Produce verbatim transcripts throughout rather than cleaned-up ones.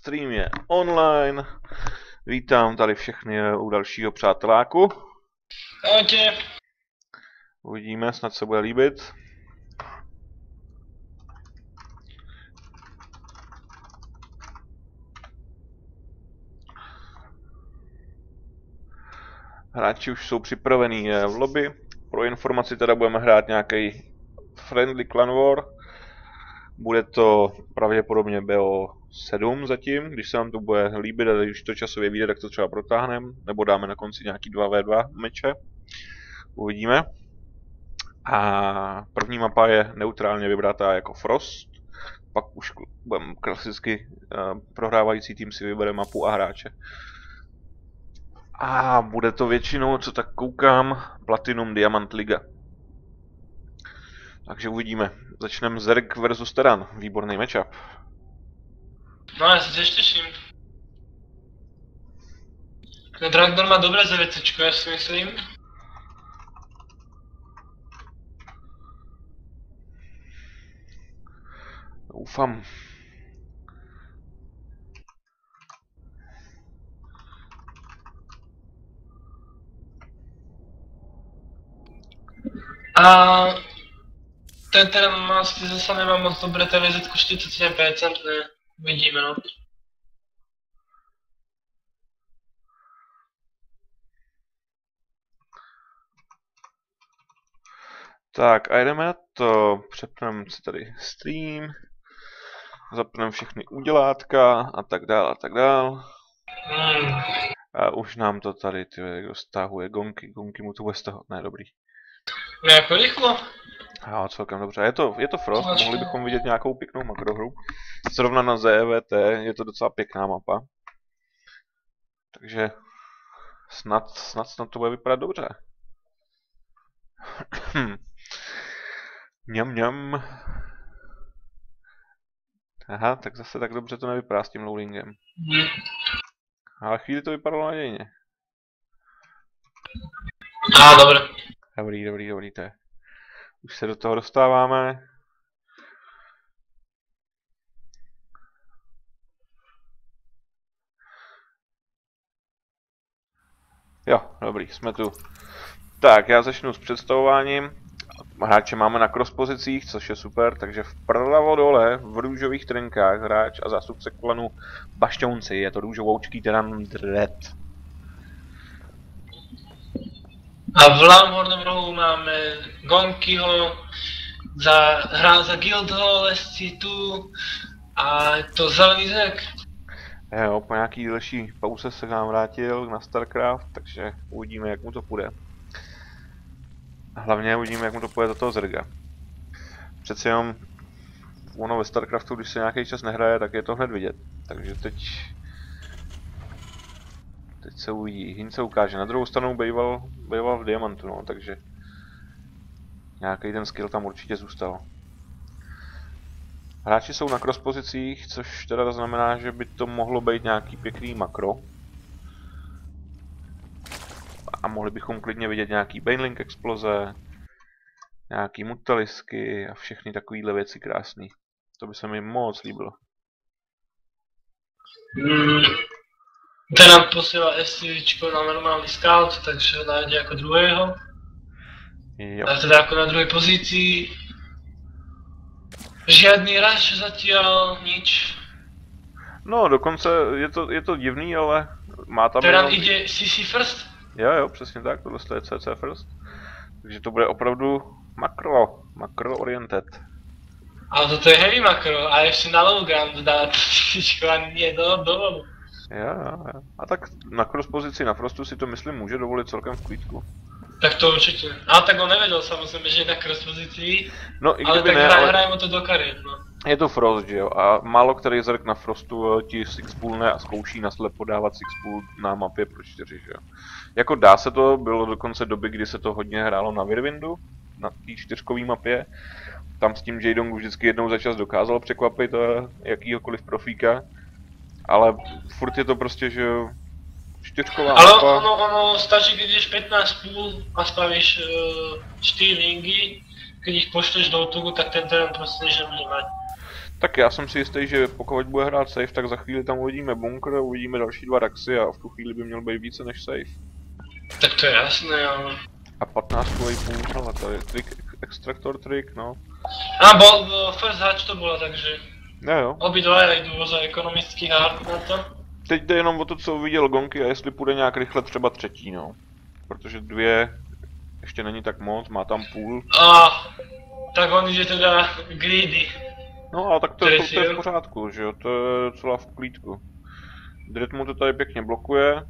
Stream je online. Vítám tady všechny u dalšího přáteláku. Ahojte. Uvidíme, snad se bude líbit. Hráči už jsou připravení v lobby. Pro informaci teda budeme hrát nějaký friendly clan war. Bude to pravděpodobně B O sedm zatím, když se nám to bude líbit a když to časově vyjde, tak to třeba protáhneme, nebo dáme na konci nějaký dva V dva meče. Uvidíme. A první mapa je neutrálně vybratá jako Frost. Pak už budeme klasicky uh, prohrávající tým si vybere mapu a hráče. A bude to většinou, co tak koukám, Platinum Diamant Liga. Takže uvidíme. Začneme Zerg versus Terran. Výborný matchup. No já se těž těším. Ten Ragnar má dobré zavěcečko, já si myslím. Doufám. A ten teda má asi zase nemá moc dobré T V Z čtyřicet sedm procent, ne, vidíme no. Tak a jdeme na to. Přepneme si tady stream. Zapneme všechny udělátka a tak dál a tak dál. Hmm. A už nám to tady, ty kdo stahuje gonky, gonky mu to bude stahovat, ne dobrý. No jako rychlo. A celkem dobře, je to, je to Frost, mohli bychom vidět nějakou pěknou makrohru. Zrovna na Z E V T je to docela pěkná mapa. Takže snad, snad, snad to bude vypadat dobře. Mňam, mňam. Aha, tak zase tak dobře to nevypadá s tím loadingem. Hmm. Ale chvíli to vypadalo nadějně. A dobré. Dobrý, dobrý, dobrý, to je. Už se do toho dostáváme. Jo, dobrý, jsme tu. Tak, já začnu s představováním. Hráče máme na cross pozicích, což je super, takže vpravo dole v růžových trenkách hráč a zástupce klanu Bašťounci, je to růžovoučký Terran Dread. A v levém horném rohu máme Gonkyho, za, hrál za Guildhall, lesci tu a je to zelený zek. Jo, po nějaký delší pauze se k nám vrátil na StarCraft, takže uvidíme, jak mu to půjde. Hlavně uvidíme, jak mu to půjde do toho Zerga. Přeci jenom ono ve StarCraftu, když se nějaký čas nehraje, tak je to hned vidět. Takže teď... Teď se uvidí. Hin se ukáže. Na druhou stranu býval, býval v Diamantu, no, takže... Nějaký ten skill tam určitě zůstal. Hráči jsou na cross pozicích, což teda znamená, že by to mohlo být nějaký pěkný makro. A mohli bychom klidně vidět nějaký Banelink exploze, nějaký mutalisky a všechny takovýhle věci krásný. To by se mi moc líbilo. Mm. Ten nám posílá SCVčko na normální scout, takže ho najde jako druhého. Jo. A teda jako na druhé pozici. Žiadný rush zatiaľ, nič. No, dokonce je to, je to divný, ale má tam Terran jenom... ide C C first? Jo, jo, přesně tak, tohle je C C first. Takže to bude opravdu makro, makro oriented. Ale toto je heavy makro a ještě na low ground dá to a nie do dolu. Jo, jo, jo. A tak na cross pozici na Frostu si to myslím může dovolit celkem v klídku. Tak to určitě. Ale tak on nevedel samozřejmě, že je na cross pozici. No i ale kdyby tak ne, hraj, ale... hraj mu to do kariet, no. Je to Frost, že jo, a málo který Zerg na Frostu ti sixpoolne a zkouší naslepo dávat sixpool na mapě pro čtyři, že jo. Jako dá se to, bylo dokonce doby, kdy se to hodně hrálo na Whirlwindu, na té čtyřkové mapě. Tam s tím Jaedong vždycky jednou za čas dokázal překvapit jakýhokoliv profíka. Ale furt je to prostě, že jo, čtyřková ale mapa. ono, ono stačí, když jdeš pätnásť půl a spravíš uh, čtyři ringy, keď ich pošleš do útoku, tak ten terén prostě než nebude mať. Tak já jsem si jistý, že pokud bude hrát safe, tak za chvíli tam uvidíme bunkr, uvidíme další dva Raxy a v tu chvíli by měl být více než safe. Tak to je jasné, ale... A patnáctkový punkt, ale to je trik, extraktor trik, no. A bol, bol first hatch to bola, takže... Jo jo. Obidva jdou za ekonomický hard na to. Teď jde jenom o to, co viděl Gonky a jestli půjde nějak rychle třeba třetí, no. Protože dvě ještě není tak moc, má tam půl. A tak on jde teda greedy. No ale tak to, to, to je v pořádku, že jo, to je docela v klídku. Dread mu to tady pěkně blokuje.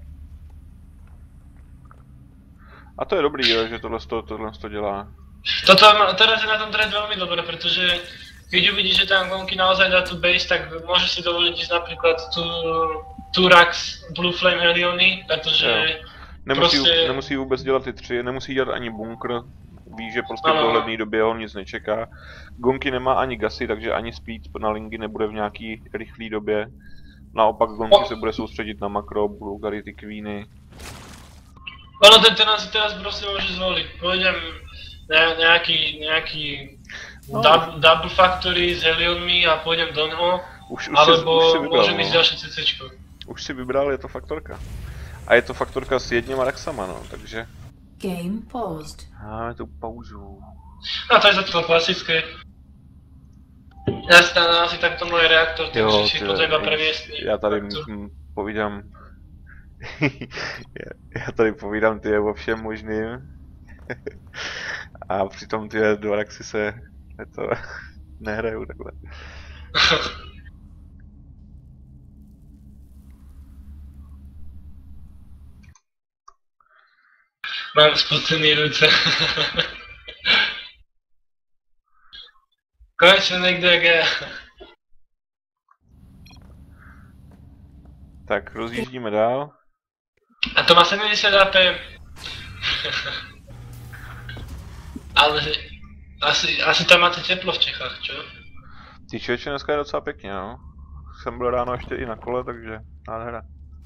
A to je dobrý, jo, že tohle to, tohle to dělá. Toto, teraz je na tom Dread veľmi dobré, pretože keď uvidí, že tam Gonky naozaj dá tu base, tak môže si dovoliť ísť napríklad tu, tu Rax Blue Flame Heliony, pretože nemusí, prostě... nemusí vůbec dělat ty tři, nemusí dělat ani bunkr. Ví, že prostě v dohledné době ho nic nečeká. Gonky nemá ani gasy, takže ani speed na lingy nebude v nějaký rychlé době. Naopak Gonky se bude soustředit na makro, Bulgarity, Queeny. Ono ten ten si teraz prostě může zvolit. Půjdem na nějaký, nějaký no. dub, double factory s Helionmi a půjdem do něho. Už, už alebo si, už si vybral, můžeme jít no. další CCčko. Už si vybral, je to faktorka. A je to faktorka s jedněma Raxama, no, takže... Game paused. Máme tu pauzu. No to je zatiaľ klasické. Já si tam asi takto můj reaktor, takže jo, si potřeba previesť. Já tady povídám... já tady povídám ty o všem možným. A přitom ty dva Raxy se to nehrajou takhle. Mám spocený ruce. Konečně někdo jak já. Tak rozjíždíme dál. A to má sedmdesát A P. Ale asi, asi tam máte teplo v Čechách, čo? Ty člověče, dneska je docela pěkně, no. Jsem byl ráno ještě i na kole, takže nádhera.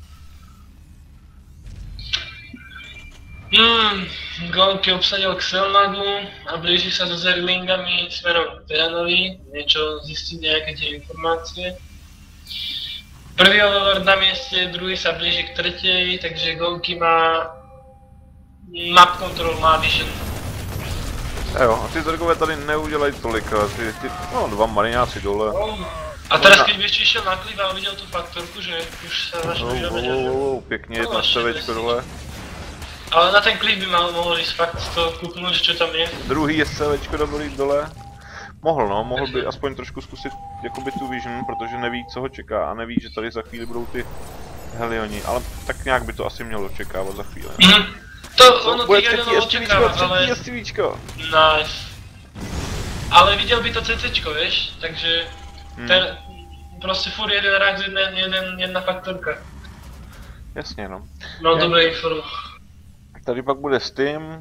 Hmm, Gonky obsadil Xelmagu a blíži sa so Zerglingami smerom k Teranovi, niečo zistiť, nejaké tie informácie. Prvý overlord na mieste, druhý sa blíži k tretej, takže Gonky má map control, má vision. Jo, a ty Zergové tady neudělají tolik, ty, ty, no dva mariňáci dole. A teraz keď by ešte išiel na klip a uvidel tú faktorku, že už sa začne vyžabať. Oh, pěkně jedna stevečko dole. Ale na ten klip by mal mohl ísť fakt to kúknúť, čo tam je. Druhý je stevečko dobrý dole. Mohl no, mohl by aspoň trošku zkusit jakoby tu vision, protože neví, co ho čeká a neví, že tady za chvíli budou ty Helioni, ale tak nějak by to asi mělo očekávat za chvíli. Mhm. To ono bude těch třetí Helionov očekáva, ale... třetí STVčko. Nice. Ale viděl by to CCčko, vieš, takže... Hmm. Ten, prostě furt jeden Rax, jeden, jeden, jedna faktorka. Jasně no. No dobré info. Tady pak bude Steam.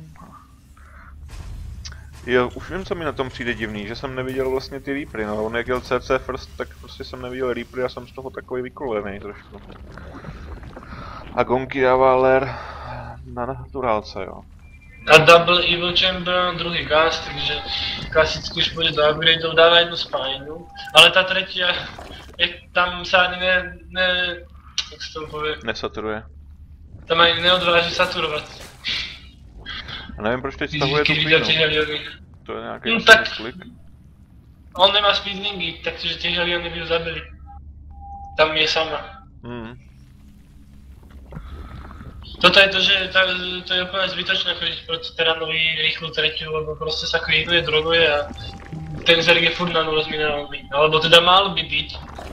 Jo, už vím, co mi na tom přijde divný, že jsem neviděl vlastně ty Reapery, no, on jak jel C C first, tak prostě jsem neviděl Reapery a jsem z toho takový vykolený trošku. A Gonky dává ler na naturálce, jo. A Double Evil Chamber, druhý gas, takže klasicky už bude do upgradeov, dává jednu spájnu. Ale ta třetí, jak tam se ani ne, ne, jak se to povie? Nesaturuje. Tam ani neodváží saturovat. A nevím, proč teď stahuje tu Queenu. To je nějaký no, tak klik. On nemá speedlingy, takže ty Heliony by ho zabili. Tam je sama. Hmm. Toto je to, že ta, to je úplně zbytočné chodiť proti Teranovi rýchlu tretiu, lebo proste sa queenuje, droguje a ten Zerg je furt na nule s minerálmi. Alebo teda mal by byť.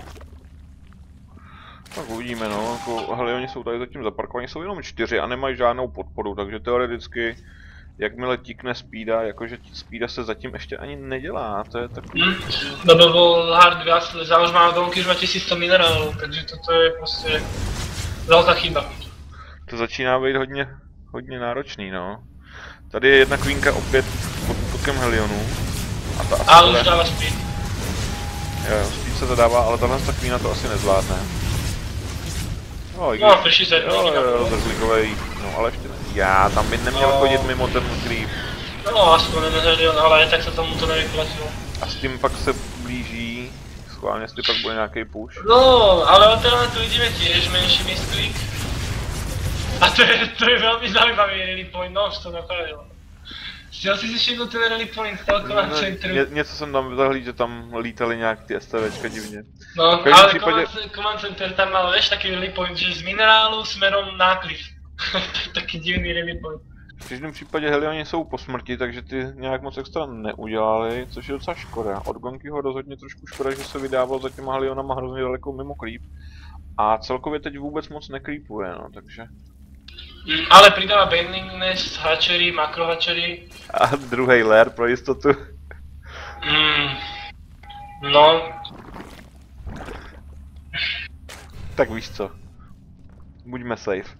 Tak uvidíme no, jako Helioni jsou tady zatím zaparkovaní, jsou jenom čtyři a nemají žádnou podporu, takže teoreticky jakmile tíkne speeda, jakože speeda se zatím ještě ani nedělá, to je takový... Hmm. Lebo bol hard gas, za už má Gonky, už má tisíc sto minerálů, takže toto je prostě velká chyba. To začíná být hodně, hodně náročný, no. Tady je jedna queenka opět pod útokem Helionů. A ta asi a už bude... dává speed. Jo, speed se zadává, ale tahle ta queena to asi nezvládne. No, no přišli se jo, jo, jo, zrklikovej, no ale ještě ne. Já, tam by neměl no. chodit mimo ten creep. No, aspoň ne Helion, ale tak se tomu to nevyplatilo. A s tím pak se blíží schválně, jestli pak bude nějaký push. No, ale od teda tu vidíme tiež menší misklík. A to je, to je veľmi zaujímavý rally point, no už to napravilo. Chtěl jsi si všimnout ten rally point z toho command centru? Ně, něco jsem tam zahlíd, že tam lítali nějak ty STVčka divně. No, ale případě... command, command center tam mal, vieš, taký rally point, že z minerálu smerom na klif. Taký divný rally point. V každém případě Helioni jsou po smrti, takže ty nějak moc extra neudělali, což je docela škoda. Od Gonkyho rozhodně trošku škoda, že se vydával za těma Helionama hrozně daleko mimo creep. A celkově teď vůbec moc nekreepuje, no, takže... Mm, ale pridává Bending Nest, hatchery, makro hatchery. A druhý lair pro jistotu. Mm, no. Tak víš co. Buďme safe.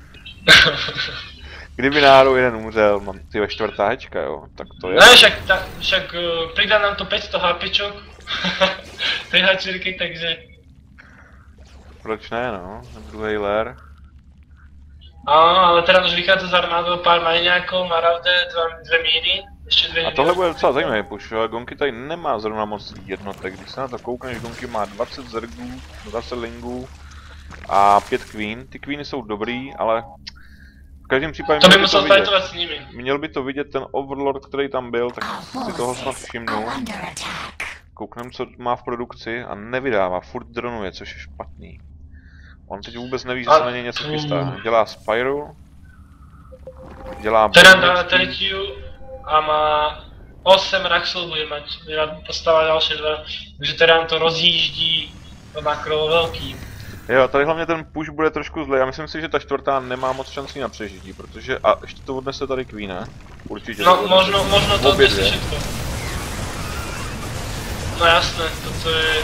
Kdyby náhodou jeden umřel, mám ty ve čtvrtá hečka, jo, tak to je... Ne, však, ta, však uh, pridá nám to päťsto hápičok. Tej hatcherky, takže... Proč ne, no, druhý lair. Áno, ale teraz už vychádza z armádou pár majňákov, Maraude, dve míry, ještě dvě. A tohle bude docela zajímavý push, ale Gonky tady nemá zrovna moc jednotek, když se na to koukneš, Gonky má dvacet zergů, dvacet lingů a pět queen. Ty queeny jsou dobrý, ale v každém případě to by musel fightovat s nimi. Měl by to vidět ten Overlord, který tam byl, tak si toho snad všimnu. Kouknem, co má v produkci a nevydává, furt dronuje, což je špatný. On teď vůbec neví, že se na něj něco chystá. Dělá Spyro, dělá... Terán dá tretiu a má osm Raxel bude mať, postává další dva, takže Terán to rozjíždí do makro velký. Jo, tady hlavně ten push bude trošku zlej, já myslím si, že ta čtvrtá nemá moc šancí na přežití, protože... A ještě to odnese tady Queen, ne? Určitě. No, možno, možno to odnese všetko. No jasné, toto je...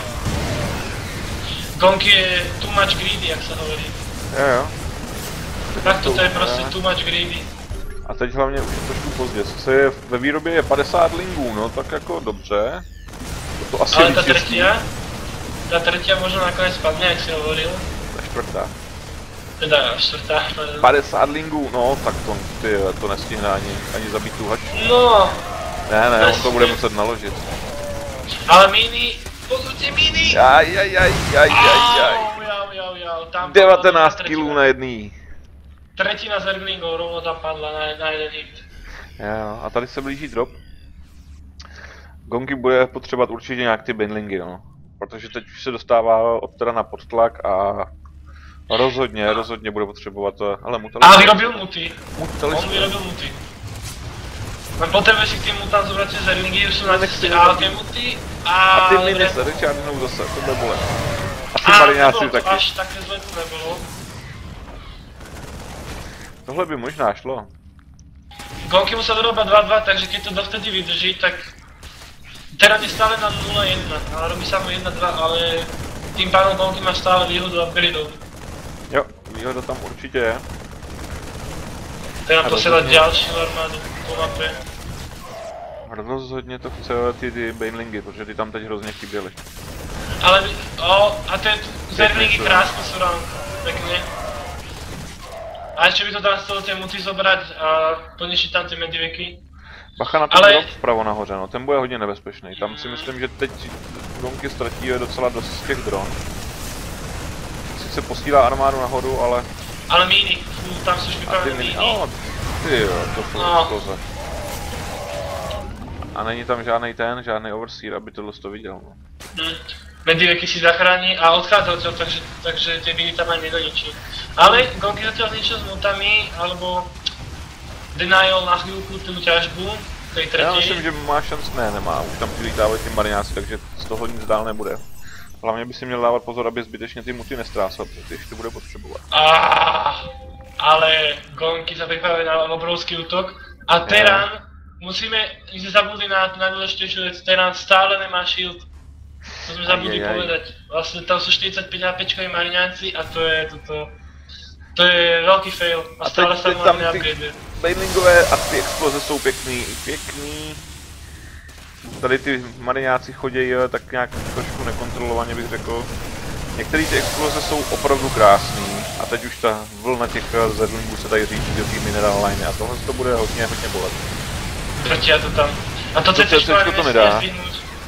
Gonky je too much greedy, jak se hovorí. Jo jo. Tak toto je prostě too much greedy. A teď hlavně už trošku pozdě, co je ve výrobě je padesát lingů, no tak jako dobře. To asi ale ta tretia, ta tretia možno nakonec spadne, jak si hovoril. Ta čtvrtá. Teda čtvrtá. padesát lingů, no tak to, ty, to nestihne ani, ani zabít tu hačku. No. Ne, ne, on to bude muset naložit. Ale mini, pozor tě mini! Aj, aj, aj, aj, aj, aj. Jau, jau, jau, tam devatenáct kilů na jedný. Tretina zerglingov rovno tam padla na, na jeden hit. Jo, a tady se blíží drop. Gonky bude potřebovat určitě nějak ty bindlingy, no. Protože teď už se dostává od teda na podtlak a rozhodně, a. rozhodně bude potřebovat to, ale mutalist. A vyrobil muty. Mutalist. On vyrobil muty. Len potrebuješ si k tým mutám zobrať tie zerlingy, už sú na ceste A tie muty a... A ty miny se vyčárnou zase, to bude bolet. Asi mariňáci taky. Až také zle to nebylo. Tohle by možná šlo. Gonky musel vyrobať dva dva, takže keď to dovtedy vydrží, tak... Teraz je stále na nula jedna, ale robí sa mu jedna dva, ale... Tým pádom Gonky má stále výhodu upgradeov. Jo, výhoda tam určitě je. Teraz posielať ďalšiu armádu po mape. Rozhodně to chce ty, ty banelingy, protože ty tam teď hrozně chyběly. Ale o, a tie zerlingy krásne sú tam, pekne. A ešte by to tam stalo tie muty zobrať a poniešiť tam tie mediveky. Bacha na ten ale... drop vpravo nahoře, no, ten bude hodně nebezpečný. Tam si myslím, že teď Gonky ztratí docela dost z těch dron. Sice posílá armádu nahoru, ale... Ale míny, fů, tam jsou už vypravené míny. No, ty jo, to jsou no. Koze. A není tam žádný ten, žádný overseer, aby tohle to viděl, no. Hmm. Mediveky si zachrání a odchádza odtiaľ, takže, takže tie míny tam ani nedoničí. Ale Gonky zatiaľ niečo s mutami, alebo... Denial na chvíľku tú ťažbu, tej tretej. Já myslím, že má šanc, ne, nemá, už tam přilítávají ty mariňáci, takže z toho nic dál nebude. Hlavně by si měl dávat pozor, aby zbytečně ty muty nestrásal, protože ještě bude potřebovat. Ah, ale Gonky sa pripravili na obrovský útok a Terán, yeah. Musíme, my sme zabudli na najdôležitejšiu vec, Terán stále nemá shield. To sme zabudli aj, aj, povedať. Vlastne tam sú štyridsaťpäť HPčkoví mariňáci a to je toto... To je velký fail a, a stále sa mu neupgrade. Banelingové a ty exploze jsou pěkný, pěkný. Tady ty mariňáci chodí tak nějak trošku nekontrolovaně bych řekl. Některé ty exploze jsou opravdu krásný a teď už ta vlna těch zerlingů se tady řídí do té mineral line a tohle to bude hodně hodně bolet. Proč já to tam? A to C C to nedá.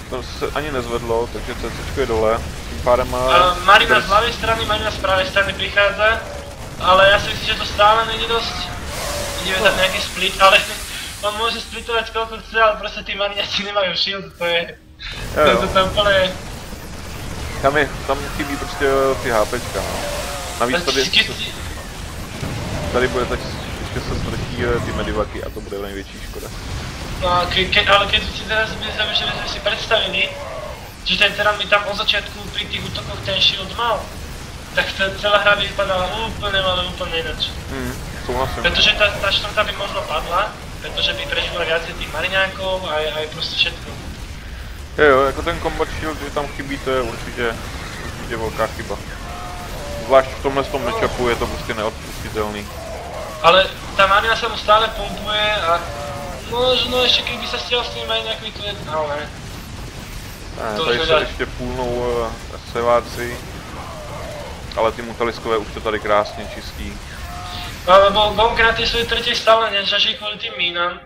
to se ani nezvedlo, takže CCčko je dole. Tím pádem má... Uh, Marina z ľavej strany, Marina z pravej strany prichádza. Ale ja si myslím, že to stále není dosť. Ideme tam nejaký split, ale on môže splitovať koľko chce, ale proste tí Mariniaci nemajú shield, to je... To je to tam úplne... Tam je, tam chybí prostě ty HPčka, no. Navíc tady... Tady bude tak, ještě se ztratí ty medivaky a to bude největší škoda. No, ke, ke, ale keď si teraz myslíme, že sme si predstavili, že ten teda mi tam od začiatku pri tých útokoch ten shield mal, tak ta celá hra by vypadala úplne, ale úplne ináč. Mm, souhlasím. Pretože tá, tá štvrtá by možno padla, pretože by prežila viacej tých mariňákov aj, aj proste všetko. Jo, jo, jako ten combat shield, že tam chybí, to je určitě, určitě velká chyba. Zvlášť v tomhle tom matchupu je to prostě neodpustitelný. Ale tá Marina sa mu stále pumpuje a možno ešte keby sa stiel s tým mariňákmi to je, ale... Ne, tady se ještě půlnou uh, seváci. Ale ty mutaliskové už to tady krásně čistí. Lebo Gonky na tej svojej tretej stále nežaží kvôli tým mínam.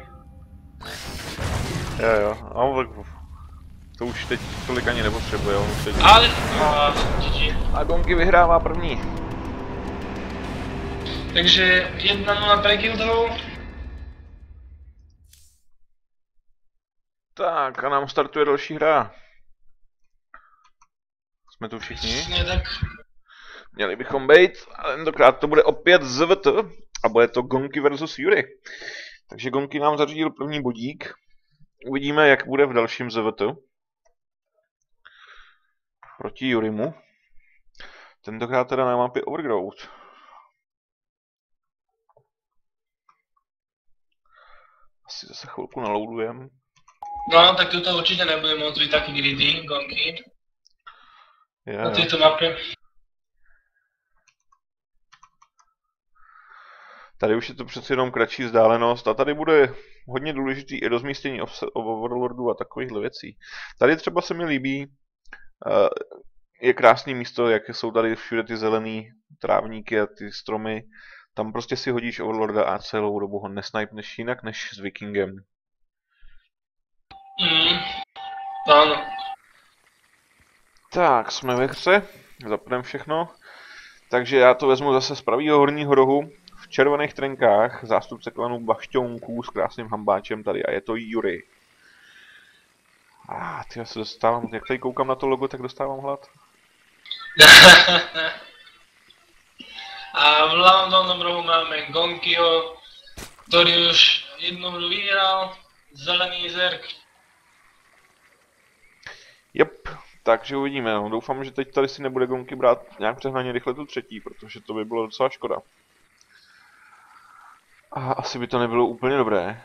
Jo jo, a to už teď tolik ani nepotřebuje, on už teď... Ale... A, G G. A Gonky vyhrává první. Takže jedna nula pre Guildhall. Tak a nám startuje další hra. Jsme tu všichni? Přesně tak. Měli bychom být, ale tentokrát to bude opět Z V T a bude to Gonky versus Yuri. Takže Gonky nám zařídil první bodík. Uvidíme, jak bude v dalším Z V T. Proti Yurimu. Tentokrát teda na mapě Overgrowth. Asi zase chvilku naloadujem. No, tak toto určite nebude môcť byť taký greedy, Gonky. Je, na tejto mape. Tady už je to přeci jenom kratší vzdálenost a tady bude hodně důležitý i rozmístění Overlordů a takovýchhle věcí. Tady třeba se mi líbí, je krásné místo, jak jsou tady všude ty zelený trávníky a ty stromy. Tam prostě si hodíš Overlorda a celou dobu ho nesnipneš jinak než s Vikingem. Mm, ano. Tak, jsme ve hře, zapneme všechno. Takže já to vezmu zase z pravého horního rohu. V červených trenkách zástupce klanu Bašťounků s krásným hambáčem tady a je to Yuri. A ah, ty já se dostávám, jak tady koukám na to logo, tak dostávám hlad. A v ľavom dolnom rohu máme Gonkyho, ktorý už jednu hru vyhral, zelený zerk. Jep, takže uvidíme, no. Doufám, že teď tady si nebude Gonky brát nějak přehnaně rychle tu třetí, protože to by bylo docela škoda. A asi by to nebylo úplně dobré.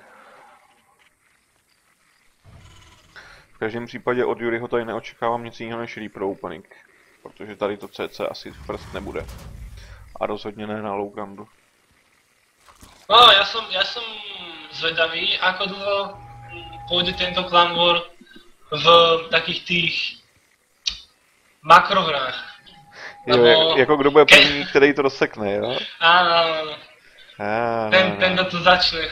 V každém případě od Yuriho tady neočekávám nic jiného než Reaper opening, protože tady to C C asi first nebude. A rozhodně ne na low groundu. No, ja som, ja som zvedavý, ako dlho pôjde tento Clan War v takých tých makrohrách. Jo, Lebo... jako kdo bude první, který to rozsekne, jo? Áno, áno, áno. Ah, ten, no, ten, no. to začne.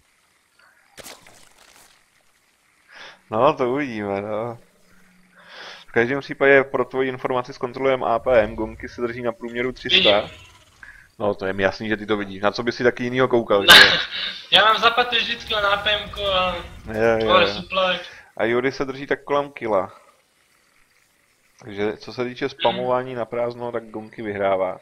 No, to uvidíme, no. V každém případě pro tvoji informaci zkontrolujeme A P M, Gonky se drží na průměru tři sta. Vidím. No, to je mi jasný, že ty to vidíš. Na co by si taky jinýho koukal, že? Já mám zapaté vždycky na P M ko a... Je, je, je. Supply. A Yuri se drží tak kolem kila. Takže co se týče spamování na prázdno, tak Gonky vyhrává.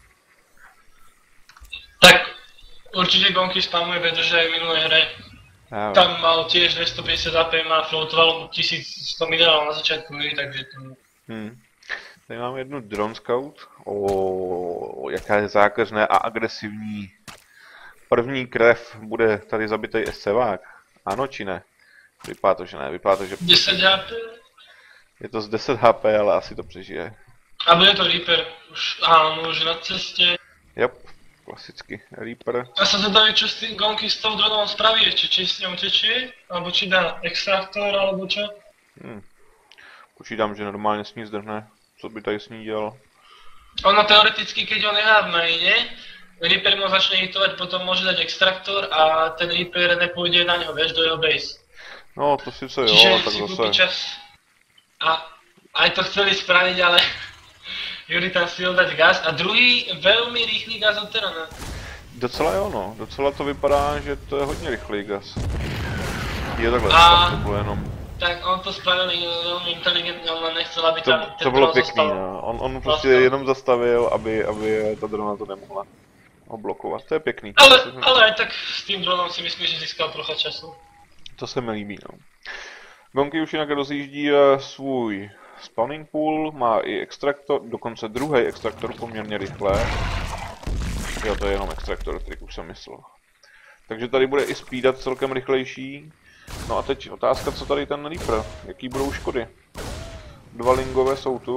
Tak určite Gonky spamuje, pretože aj v minulej hre. Ja, tam mal tiež dvestopäťdesiat A P M a floatovalo tisícsto minerálov na začiatku hry, takže to... Hmm. Tady máme jednu Drone Scout. O, jaká je zákeřné a agresivní. První krev bude tady zabitej escevák. Ano či ne? Vypadá to, že ne. Vypadá to, že... deset H P? Je to z deset H P, ale asi to přežije. A bude to Reaper. Už, áno, už na ceste. Jop, klasicky Reaper. Ja sa zadám, čo s tým Gonky s tou dronou spraví ešte, či s ňou tečie, alebo či dá extraktor, alebo čo? Hmm. Počítám, že normálně s ní zdrhne. Co by tady s ní dělal? Ono teoreticky, keď ho nechá v maine, Reaper mu začne hitovať, potom môže dať extraktor a ten Reaper nepôjde na ňo, vieš, do jeho base. No, to sice jo, Čiže tak si zase... kúpi čas. A aj to chceli spraviť, ale Juri tam stihol dať gas. A druhý veľmi rýchly gas od Terana. Docela jo, no. Docela to vypadá, že to je hodně rychlý gas. Je takhle, A- to bylo jenom... Tak on to spravil veľmi inteligentne, on len nechcel, aby To, tam to bylo dron pěkný, zostal. no. On, on prostě Vlastně. jenom zastavil, aby, aby ta drona to nemohla oblokovat. To je pěkný. Ale, To se mi- ale aj tak s tým dronom si myslím, že získal trocha času. To se mi líbí, no. Gonky už jinak rozjíždí eh, svůj spawning pool, má i extraktor, dokonce druhý extraktor poměrně rychle. Jo, to je jenom extraktor, který už jsem myslel. Takže tady bude i speedat celkem rychlejší. No a teď otázka, co tady ten Reaper, jaký budou škody. Dva lingové jsou tu.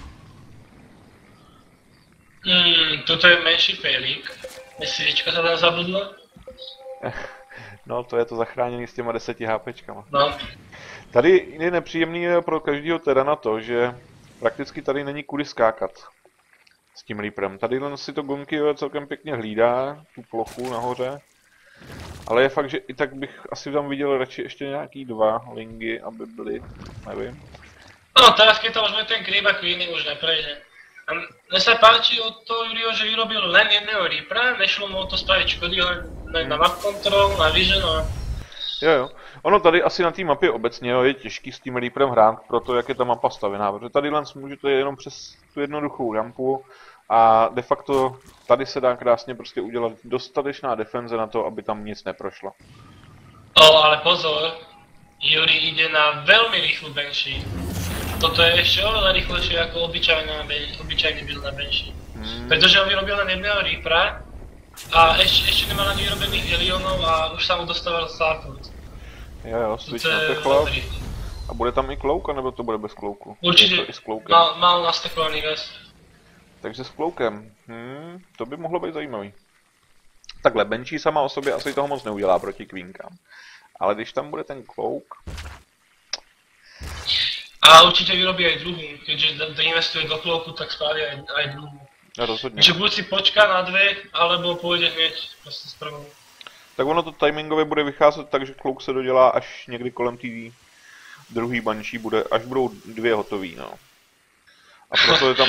Hmm, toto je menší failík. SCVčka sa tam zabudla. No, to je to zachráněný s těma deseti HPčkama. No. Tady je nepříjemný pro každého terana to, že prakticky tady není kudy skákat s tím Reaperem. Tady jen si to Gonky celkem pěkně hlídá, tu plochu nahoře. Ale je fakt, že i tak bych asi tam viděl radši ještě nějaký dva lingy, aby byly, nevím. No, teraz keď tam už bude ten creep a Queenie už neprejde. A mne sa páči od toho Juriho, že vyrobil len jedného Reapera, nešlo mu o to spraviť škody len na, na map control, na vision a... Jo jo. Ono tady asi na té mapě obecně jo, je těžký s tím Reaperem hrát, proto jak je ta mapa stavěná, protože tady len můžete jenom přes tu jednoduchou rampu a de facto tady se dá krásně prostě udělat dostatečná defenze na to, aby tam nic neprošlo. O, ale pozor, Juri ide na veľmi rýchlu Banshee. Toto je ešte oveľa rýchlejšie ako obyčajná, obyčajný build na Banshee. Hmm. Pretože on vyrobil len jedného Reapera a ešte, ešte nemal ani vyrobených Helionov a už sa mu dostával Starfoot. Jo jo, switch To na je techla. dobrý. A bude tam i klouk, nebo to bude bez klouku? Určitě. Je to i s kloukem. Mal, mal nastekovaný gas. Takže s kloukem. Hmm, to by mohlo být zajímavý. Takhle, Banshee sama o sobě asi toho moc neudělá proti Queenkám. Ale když tam bude ten klouk... A určite vyrobí aj druhú, keďže investuje do kloku, tak spraví aj, aj druhú. No rozhodně. Takže buď si počká na dve, alebo pôjde hneď proste s prvou. Tak ono to timingově bude vycházet tak, že klouk se dodělá až někdy kolem té druhý Banshee, bude, až budou dvě hotový, no. A proto je tam...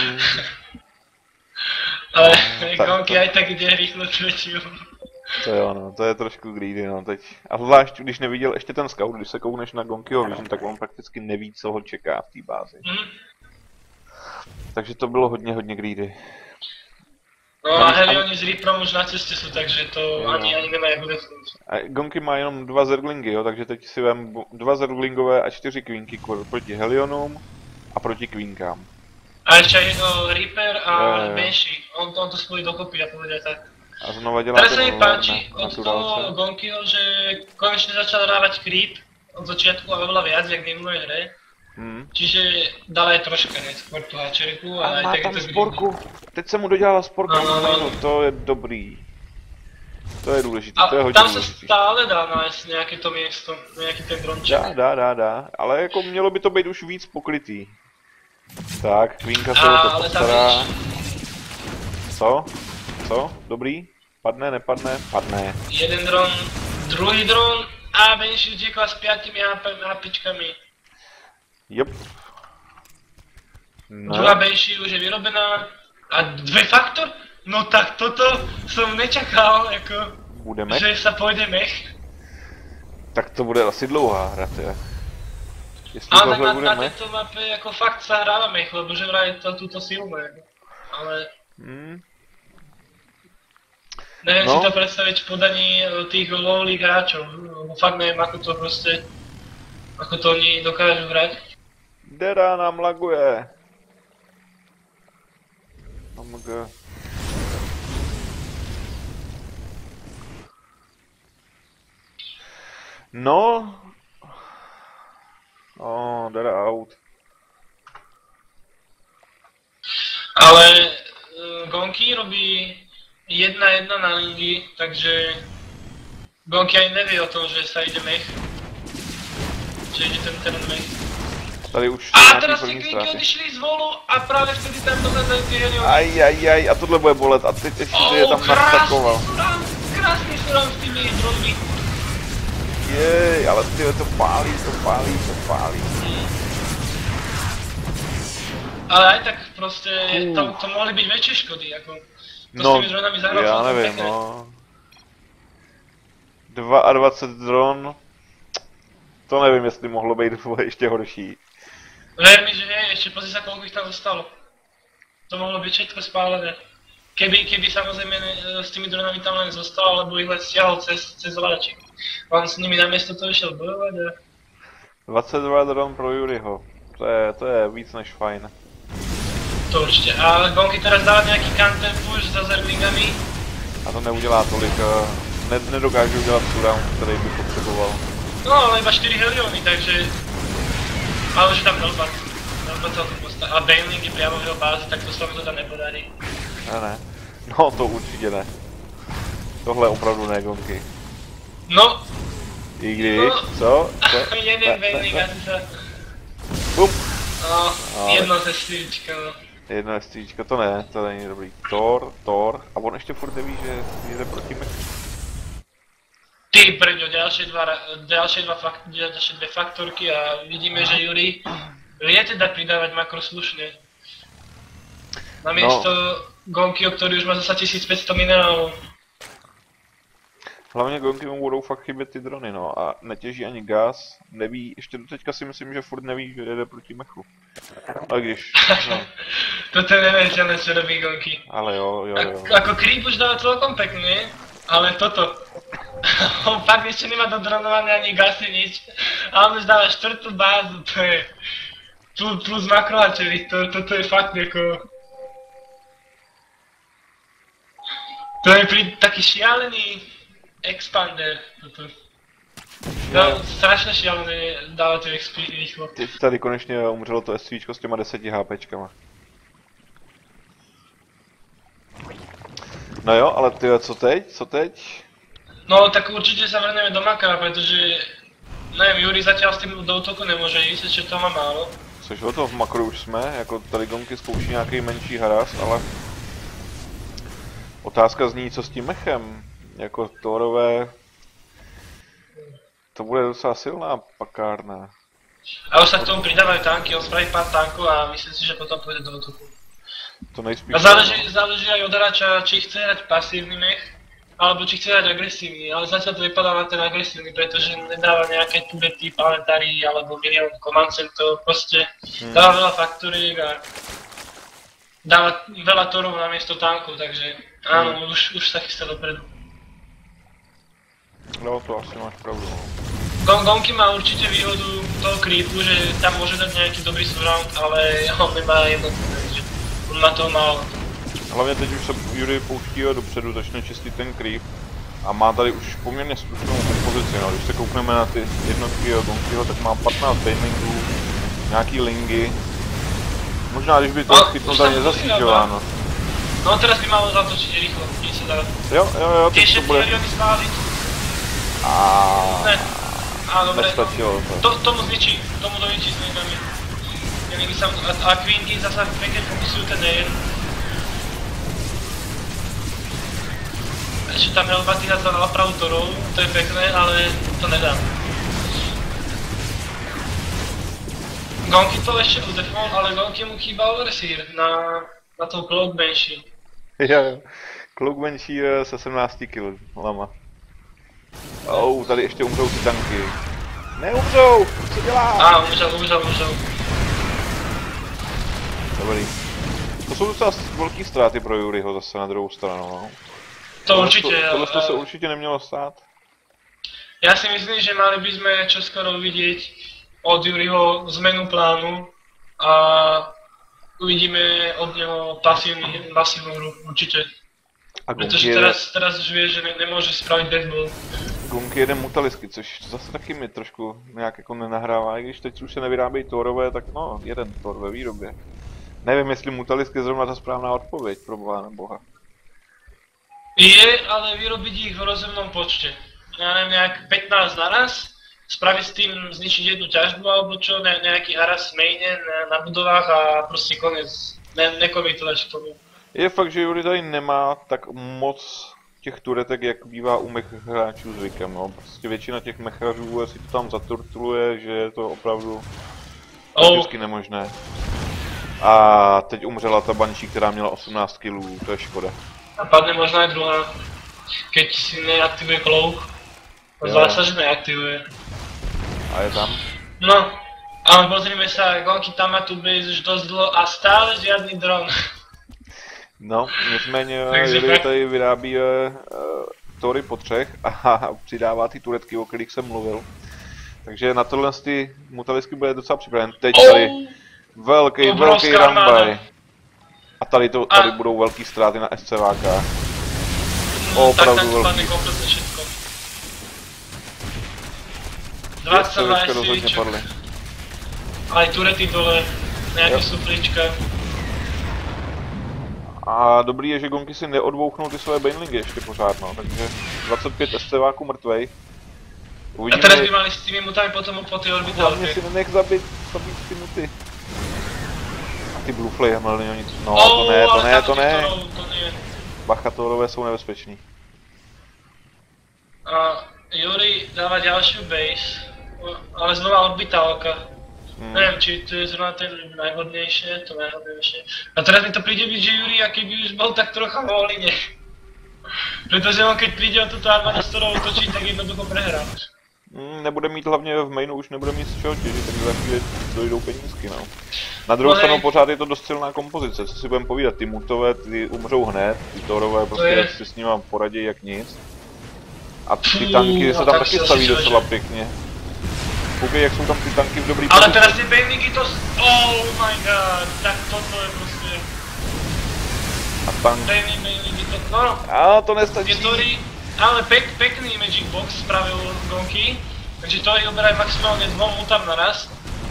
Ale tak Gonky to- aj tak ide rýchlo tretiu. To jo, no, to je trošku greedy, no, teď. A zvlášť, když neviděl ještě ten scout, když se koukneš na Gonkyho Vision, tak on prakticky neví, co ho čeká v té bázi. Hm? Takže to bylo hodně, hodně greedy. No a Helioni s Reaperom už na ceste sú, takže to Jo. ani, ani nemá jak udefnúť. A Gonky má jenom dva zerglingy, jo, takže teď si vem bo- dva zerglingové a čtyři queenky kor- proti Helionům a proti queenkám. A ešte aj jedno Reaper a Jo, jo. Banshee. On, on to spojí dokopy a povedia tak. A znova dělá Teraz sa mi ten páči na, na od tu toho dálce. Gonkyho, že konečne začal dávať creep od začiatku a oveľa viac, jak v minulej hre. Hmm. Čiže dal aj troška neskôr tú hačeriku, ale A aj má tak je tam to greedy. sporku. Teď se mu dodělala sporka, No, no, no. no, to je dobrý. To je důležitý, A to je hodně tam sa důležitý. stále dá nájsť nejaké to miesto, nejaký ten dronček. Dá, dá, dá, dá, ale jako mělo by to být už víc pokrytý. Tak, Queenka se A, o to ale tam postará. víš, Co? Co? Dobrý? Padne, nepadne? Padne. jeden dron, druhý dron a Banshee utekla s piatimi HPčkami. Jop. No. Druhá Banshee už je vyrobená a dve faktor? No tak toto som nečakal, jako, Budeme? že sa pôjde mech. Tak to bude asi dlouhá hra, tě. Jestli Ale tak tohle na, na budeme? tejto mape jako fakt sa hráva mech, lebo že vraj to tuto silné. Ale Hmm. neviem No. si to predstaviť v podaní e, tých lowlých hráčov, lebo fakt neviem ako to proste, ako to oni dokážu hrať. Dera nám laguje. O M G. No. Oh, Dera out. Ale uh, Gonky robí jedna jedna na lingy, takže Gonky ani nevie o tom, že sa ide mech. Že ide ten ten mech. Tady už A nějaký teraz si první Queenky ztráty. odišli z volu a právě vtedy tam dochádzajú tie heliony. Aj, aj, aj, a tohle bude bolet. A teď ještě je tam krásny nastakoval. surám, krásný surám s tými dronmi. Jej, ale ty to pálí, to pálí, to pálí. Ale aj tak proste, to, to mohli byť väčšie škody, ako... To No, s tými dronami zahral já celkom nevím, pekne. no. dvacet dva dron. To nevím, jestli mohlo být ještě horší. Ver mi, že nie, ešte pozri sa, koľko ich tam zostalo. To mohlo byť všetko spálené. Keby, keby samozrejme ne, s tými dronami tam len zostal, alebo ich len stiahol cez, cez vláčik. On s nimi namiesto toho išiel bojovať a... dvacet dva dron pro Yuriho. To je, to je víc než fajn. To určite. A Gonky teraz dáva nejaký counter push za Zerglingami. A to neudělá tolik. Ne, nedokážu udělat surround, který by potřeboval. No, ale iba štyri helióny, takže... Ale už je tam Hellbat. Hellbat celkom postav. A Baneling je priamo v jeho bázi, tak to sa mi to tam nepodarí. Ne, ne. No, to určitě ne. Tohle opravdu ne, Gonky. No, I když, no. co? Co? jeden Baneling asi sa... Bum. No, Ale- jedno ze štyrička, no. Jedno stříčka, to ne, to není dobrý. Thor, Thor, a on ještě furt neví, že jde proti mech. Ty brďo, ďalšie dva, ra- ďalšie dva fakt, ďalšie dve faktorky a vidíme, že Yuri vie teda pridávať makro slušne. Namiesto no. Gonkyho, ktorý už má zasa tisícpäťsto minerálov. Hlavně Gonky mu budou fakt chybět ty drony, no, a netěží ani gas, neví, ještě do teďka si myslím, že furt neví, že jede proti mechu. Ale když, no, Toto je neveriteľné, čo robí Gonky. ale jo, jo, jo. Ako, ako Creep už dáva celkom pekne, ale toto. On fakt ešte nemá dodronované ani gasy, nič. A on už dáva štvrtú bázu, to je... Plus, plus makrohačery, to, toto je fakt ako... To je pri, taký šialený expander, toto. No, strašne šialené dáva to X P rýchlo. Teď tady konečně umřelo to SCčko s těma deseti HPčkama. No jo, ale ty, co teď, co teď? No, tak určite sa vrneme do Makra, pretože... Neviem, Yuri zatiaľ s tým do útoku nemôže ísť, ešte to má málo. Což o to v makru už jsme, jako tady Gonky zkouší nějaký menší haras, ale... Otázka zní, co s tím mechem, jako Thorové... To bude docela silná pakárna. A už sa k tomu pridávajú tanky, on spraví pár tankov a myslím si, že potom pôjde do útoku. To nejspíš... A záleží, záleží aj od hráča, či chce hrať pasívny mech, alebo či chce hrať agresívny, ale zatiaľ to vypadá na ten agresívny, pretože nedáva nejaké turety, planetary alebo milión command centov, proste hmm. dáva veľa faktúriek a dáva veľa torov namiesto tankov, takže áno, hmm. už, už sa chystá dopredu. No, to asi máš pravdu. Gon Gonky má určite výhodu toho creepu, že tam môže dať nejaký dobrý surround, ale on nemá jednotný, takže on má toho málo. Hlavně teď už se Yuri pouští dopředu, začne čistit ten creep. A má tady už poměrně slušnou kompozici, no. Když se koukneme na ty jednotky Gonkyho, tak má patnáct banelingů, nějaký lingy. Možná, když by to No, chytnul už tady tam nezasíťováno. No teraz by malo zatočiť rýchlo, nie sa dá. Jo, jo, jo, Tie teď to všetky bude... heliony spáliť. Aaaa, Ne. Á, dobre. nestačilo to. To, tomu zničí, tomu doničí s linami. Lingy sa, a, a Queenky zasa pekne fokusujú ten air. Ešte tam Hellbaty hádza na opravu torov, to je pekné, ale to nedá. Gonky to ešte udefol, ale Gonky mu chýba Overseer na, na tou Cloak Banshee. Jo, jo. Cloak Banshee se sedmnácti kill, lama. Oh, tady ještě umřou ty tanky. Neumřou! Co dělá? Á, umřel, umřel, umřel. Dobrý. To jsou docela velký ztráty pro Yuriho zase na druhou stranu, no. To určite, Tohle to ale... se určitě nemělo stát. Ja si myslím, že mali by sme čoskoro vidieť od Yuriho zmenu plánu a uvidíme od neho pasívny, pasívnu hru, určite. A Pretože Gonky teraz, jede, teraz už vie, že ne, nemôže spraviť backball. Gonky jede mutalisky, což zase taky mi trošku nějak jako nenahrává. I když teď už se nevyrábějí Thorové, tak no, jeden Thor ve výrobě. Nevím, jestli mutalisky je zrovna ta správná odpověď pro Pána Boha. Je, ale vyrobiť ich v rozumnom počte. Ja neviem, nejak pätnásť naraz, spraviť s tým, zničiť jednu ťažbu alebo čo, ne, nejaký haras maine na, na budovách a proste konec. Ne, nekomitovať k tomu. Je fakt, že Yuri tady nemá tak moc těch turetek, jak bývá u mech hráčů zvykem, no. Prostě většina těch mechařů si to tam zaturtluje, že je to opravdu Oh. vždycky nemožné. A teď umřela ta Banshee, která měla osmnáct kilů, to je škoda. A padne možná i druhá. Keď si neaktivuje klouk. Zdá sa, že neaktivuje. A je tam? No, ale pozrime sa, Gonky tam má tu base už dosť dlho a stále žiadny dron. No, nicméně Takže Jury tak- tady vyrábí uh, tory po třech a přidává ty turetky, o kterých jsem mluvil. Takže na tohle ty mutalisky bude docela připraven. Teď tady velký, Obrovská velký armáda. rambaj. A tady, to, tady A- budou velký ztráty na SCVákách. No, tak Opravdu tam to velký. padne kompletne všetko. SCVčka dvadsaťdva rozhodně SCVček. padly. Aj turety dole, nejaké Jo. suflička. A dobrý je, že Gonky si neodbouchnou ty své Banelingy ještě pořád, no. Takže dvacet pět SCVáků mrtvej. A Uvidíme, teraz by mali s tými mutami potom po tej hlavně orbitálke. si nenech zabít, zabít ty muty. A ty Blue Flame, ale oni... No, to ne, to ne, to ne. To nie. Bachatorové jsou nebezpeční. A Yuri dáva ďalšiu base, ale znova orbitálka. Hmm. Neviem, či to je zrovna ten najhodnejšie, to najhodnejšie. A teraz mi to príde byť, že Yuri aký by už bol tak trocha v all-ine. Pretože on keď príde o túto armádu, s ktorou točí, tak jednoducho prehrá. Mm, nebude mít hlavně v mainu, už nebude mít z čeho těžit, takže za chvíli dojdou penízky, no. Na druhou No, stranu hej. pořád je to dost silná kompozice, co si budeme povídat, ty mutové, ty umřou hned, ty torové prostě je. si s nima poradí jak nic. A ty Fú, tanky se no tam tak taky si staví asi docela pěkně. Koukej, jak jsou tam ty tanky v dobrý Ale pozici. teraz tie bailingy to... Oh my god, tak toto je proste... A tank... Bailing, bailingy to... No, no. A to nestačí. Je Tori, ale pek, pekný Magic Box spravil Gonky, takže Tori oberaj maximálne dvom mutam naraz.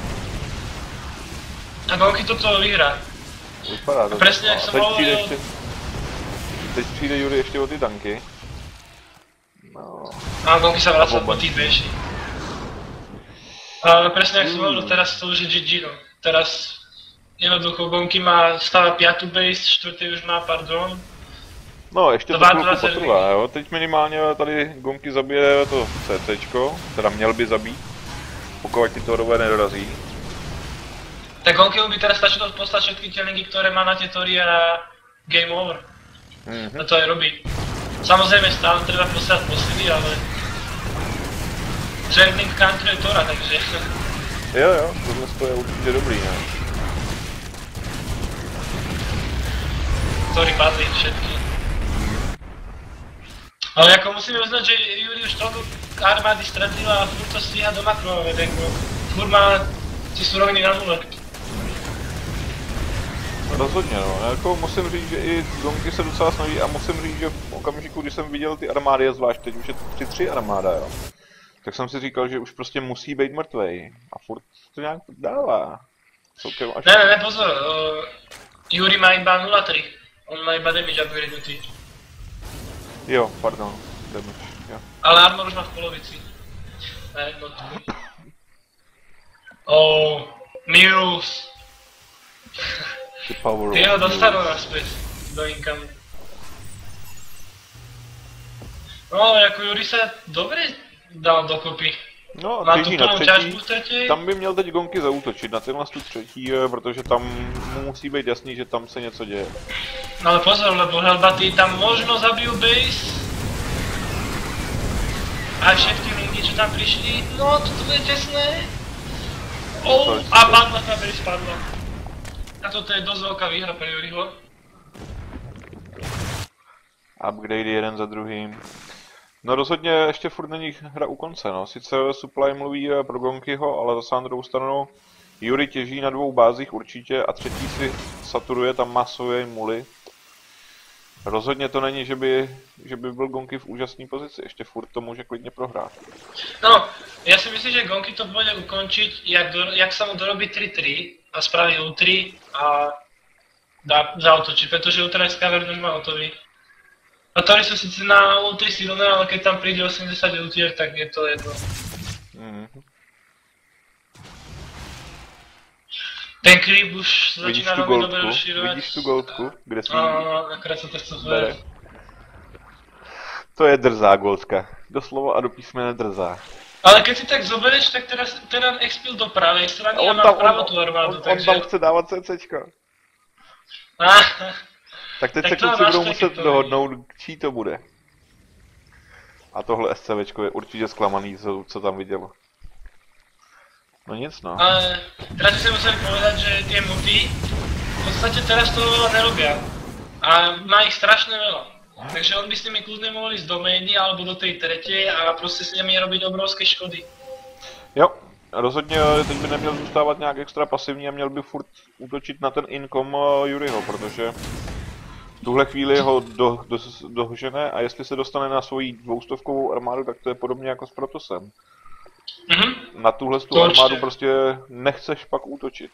A Gonky toto vyhrá. Vypadá to. Presně jak No, jsem teď mluvil. přijde ještě... Teď přijde Jury ještě o ty tanky. No... A Gonky sa vracia A po tých beží. Ale presne jak som hovoril, teraz to už je G G no. Teraz jednoducho Gonky má stáva piatu base, štvrtý už má, pardon. No, ještě to Dva- chvilku dva servery. potrvá, jo. Teď minimálně tady Gonky zabije to CCčko, teda měl by zabít, pokud ty torové nedorazí. Tak Gonky by teraz stačilo poslať všetky tie linky, ktoré má na tie Tori a game over. Mhm. A to aj robí. Samozrejme stále treba posielať posily, ale... Trending country je Tora, takže... Jo, jo, tohle to je určitě dobrý, ne? Tory padli všetky. Ale ako musíme uznať, že Yuri už toľko armády stratila a furt to stíha do makrového veku. Furt má ty suroviny na nule. Rozhodně, no. Jako musím říct, že i Gonky se docela snaží a musím říct, že v okamžiku, kdy jsem viděl ty armády, a zvlášť teď už je tři tři armáda, jo. Tak jsem si říkal, že už prostě musí být mrtvej. A furt to nějak dává. Celkem až... Ne, ne, ne, pozor. Uh, Yuri má iba nula tri. On má iba damage upgradenutý. Jo, pardon. Damage, jo. Ale armor už má v polovici. Na jednotku. Oh, Muse. The power Ty ho of dostanú you. naspäť do inkamu. No ale ako Yuri sa dobre dal dokopy. No, Má tu běží na plnou třetí. ťažbu v tretej. Tam by měl teď Gonky zaútočit na tenhle tu třetí, eh, protože tam mu musí být jasný, že tam se něco děje. No ale pozor, lebo Hellbaty tam možno zabijú base. A všetky linky, čo tam prišli, no toto bude tesné. Oh, a padla tá base, padla. A toto je dosť veľká výhra pre Yuriho. Upgrade jeden za druhým. No rozhodně ještě furt není hra u konce, no. Sice Supply mluví eh, pro Gonkyho, ale zase na druhou stranu Yuri těží na dvou bázích určitě a třetí si saturuje tam masové muly. Rozhodně to není, že by, že by byl Gonky v úžasné pozici, ještě furt to může klidně prohrát. No, ja si myslím, že Gonky to bude ukončiť, jak, do, jak sa mu dorobí tri tri a spraví U tri a dá zautočiť, pretože Ultra Scavenger už má hotový. A Tori sú síce na U tri silné, ale keď tam príde osemdesiat ultier, tak je to jedno. Mhm. Ten creep už sa Vidíš začína tu veľmi dobre goldku? rozširovať. Vidíš tu goldku? Kde si Áno, akorát sa to chce bere? povedať. To je drzá goldka. Doslova a do písmene drzá. Ale keď si tak zoberieš, tak teraz, teraz expil do pravej strany a On má tam, vpravo on, tú armádu, on, on takže... tam chce dávat CCčko. Tak teď Tak se to kluci máš budou taky muset to dohodnout, čí to bude. A tohle SCVčko je určitě zklamaný, co, co tam vidělo. No nic no. Ale teraz by sme museli povedať, že tie muty v podstate teraz toho veľa nerobia. A má ich strašne veľa. Takže on by s nimi kľudne mohol ísť do médy alebo do tej tretej a proste s nimi robiť obrovské škody. Jo, rozhodně teď by neměl zůstávat nějak extra pasivní a měl by furt útočit na ten incom Yuriho, protože v tuhle chvíli ho do, do, dožene a jestli se dostane na svoji dvoustovkovou armádu, tak to je podobně jako s Protosem. Mhm. Na tuhle tu To armádu určitě. prostě nechceš pak útočit.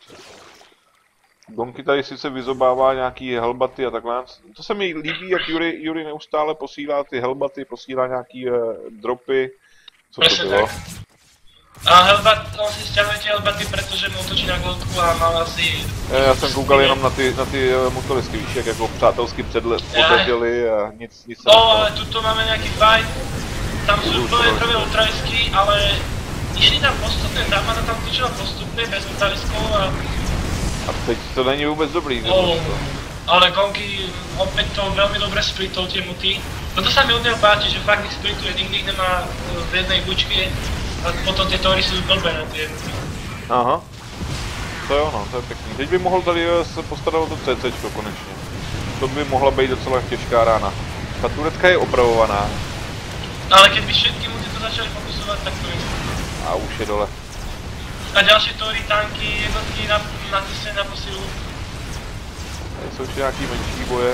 Gonky tady sice vyzobává nějaký helbaty a takhle. To se mi líbí, jak Yuri, Yuri neustále posílá ty helbaty, posílá nějaký uh, dropy. Co to Presne bylo? tak. A Hellbat, on si sťahuje tie Hellbaty, pretože mu útočí na Goldku a mal asi... Já, já jsem koukal jenom na ty, na ty uh, motorisky, víš, jak jako přátelsky předle, podletěli a nic, nic se O, nestalo. ale tuto máme nejaký fight. Tam sú dvojmetrové ultralisky, ale išli tam postupne, Damada tam točila postupne bez ultraliskov a... A teď to není vůbec dobrý, ne? O, ale Gonky opäť to veľmi dobre splitol tie muty. Toto sa mi od neho páči, že fakt ich splituje, nikdy ich nemá v jednej bučke a potom tie tóry sú blbé na tie muty. Aha. To jo, no, to je pěkný. Teď by mohl tady eh, se postarat o to CCčko konečně. To by mohla být docela těžká rána. Ta turecka je opravovaná. Ale keď by všetky muty to začali fokusovať, tak to je. A už je dole. A ďalšie tóry, tanky, jednotky na, natisne na posilu. Tady jsou ještě nějaký menší boje.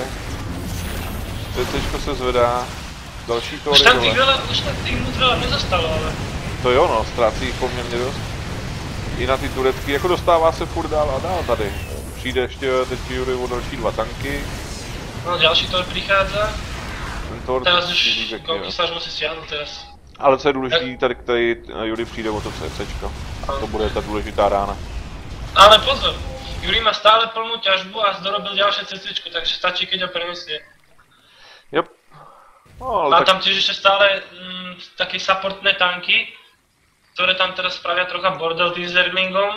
CCčko se zvedá. Další tóry Už tam tých dole. veľa, už tam tých mut veľa nezostalo, ale... To jo, no, ztrácí jich poměrně dost. I na ty turecky, jako dostává se furt dál a dál tady. Přijde ještě teď Yuri o další dva tanky. No, ďalší tór prichádza. Ten tór Teraz to už přijde pěkně, Gonky jo. sa až musí stiahnuť teraz. Ale co je důležitý, tady, tady Yuri přijde o to CCčko. A to bude ta důležitá rána. Ale pozor, Yuri má stále plnú ťažbu a dorobil ďalšie CCčko, takže stačí, keď ho prenesie. Yep. No, ale Má tak... tam tiež ešte stále mm, také supportné tanky, ktoré tam teraz spravia trocha bordel tým Zermingom.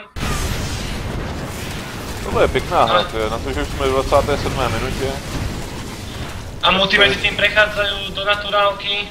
Tohle je pěkná hra, to je na to, že už jsme v dvacáté sedmé minutě. A multi medzi tým prechádzajú do naturálky.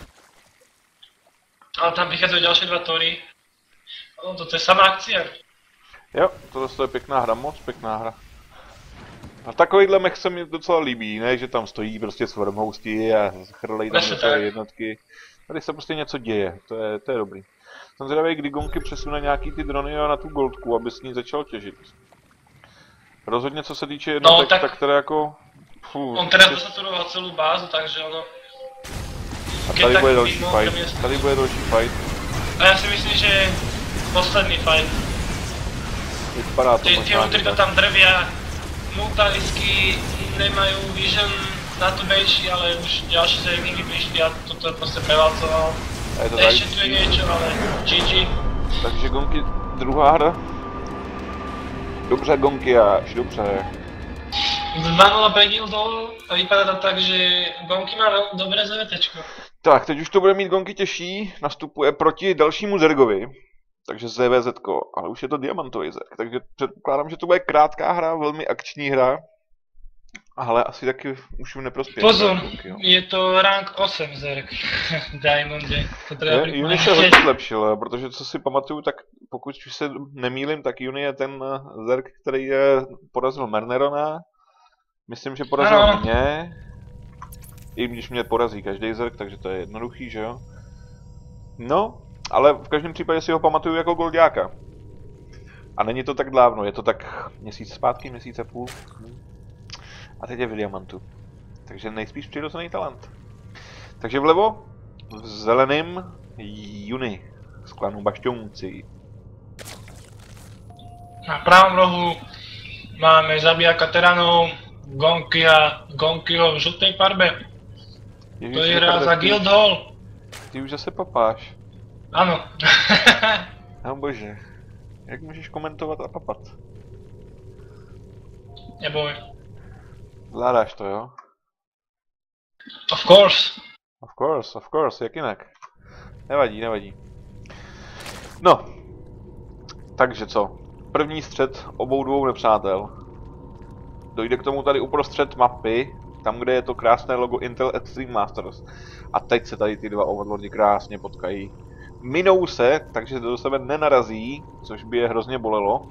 Ale tam prichádzajú ďalšie dva tóry. No, toto je samá akcia. Jo, tohle je pěkná hra, moc pěkná hra. A takovýhle mech se mi docela líbí, ne, že tam stojí prostě s wormhousti a chrlejí tam Přesně některé tak. jednotky. Tady se prostě něco děje, to je, to je dobrý. Jsem zvědavý, kdy Gonky přesune nějaký ty drony na tu goldku, aby s ní začal těžit. Rozhodně co se týče jednotek, No, tak- tak které jako... Fú, On teraz dosaturoval celú bázu, takže ono... a keď tady tak bude další mimo fight, miesta. tady bude další fight. A ja si myslím, že posledný fight. Vypadá to Tie, tie možná, útry že to tak. tam drvia, multalisky nemajú vision na tu benchi, ale už ďalší zermingy prišli a toto proste prevalcoval. A je to Ešte tu je tady. niečo, ale gé gé. Takže Gonky, druhá hra. Dobře Gonky až, dobře. dva nula pre Guildhall a vypadá to tak, že Gonky má veľmi dobré ZVTčko. Tak, teď už to bude mít Gonky těžší, nastupuje proti dalšímu Zergovi. Takže Z V Z, ale už je to diamantový Zerg, takže předpokládám, že to bude krátká hra, velmi akční hra. Ale asi taky už v neprospěch. Pozor, Gonky, jo. je to rank osm Zerg. Diamonde. To treba Je, Juni se hodně zlepšil, protože co si pamatuju, tak pokud se nemýlim, tak Juni je ten Zerg, který je, porazil Mernerona. Myslím, že porazil Ano. mě. I když mě porazí každý Zerg, takže to je jednoduchý, že jo? No, ale v každém případě si ho pamatuju jako goldiáka. A není to tak dávno, je to tak měsíc zpátky, měsíc a půl. A teď je v diamantu. Takže nejspíš přirozený talent. Takže vlevo, v zeleným Juni z klanu Bašťounci. Na pravom rohu máme zabijaka teranov, Gonky a Gonkyho v žltej farbe. Ježiš, To je hra Richarde, za ty- Guildhall. Ty už zase papáš. Áno. No bože. Jak můžeš komentovat a papat? Neboj. Zvládáš to, jo? Of course. Of course, of course, jak jinak. Nevadí, nevadí. No. Takže co? První střet obou dvou nepřátel. dojde k tomu tady uprostřed mapy, tam, kde je to krásné logo Intel Extreme Masters. A teď se tady ty dva overlordi krásně potkají. Minou se, takže do sebe nenarazí, což by je hrozně bolelo.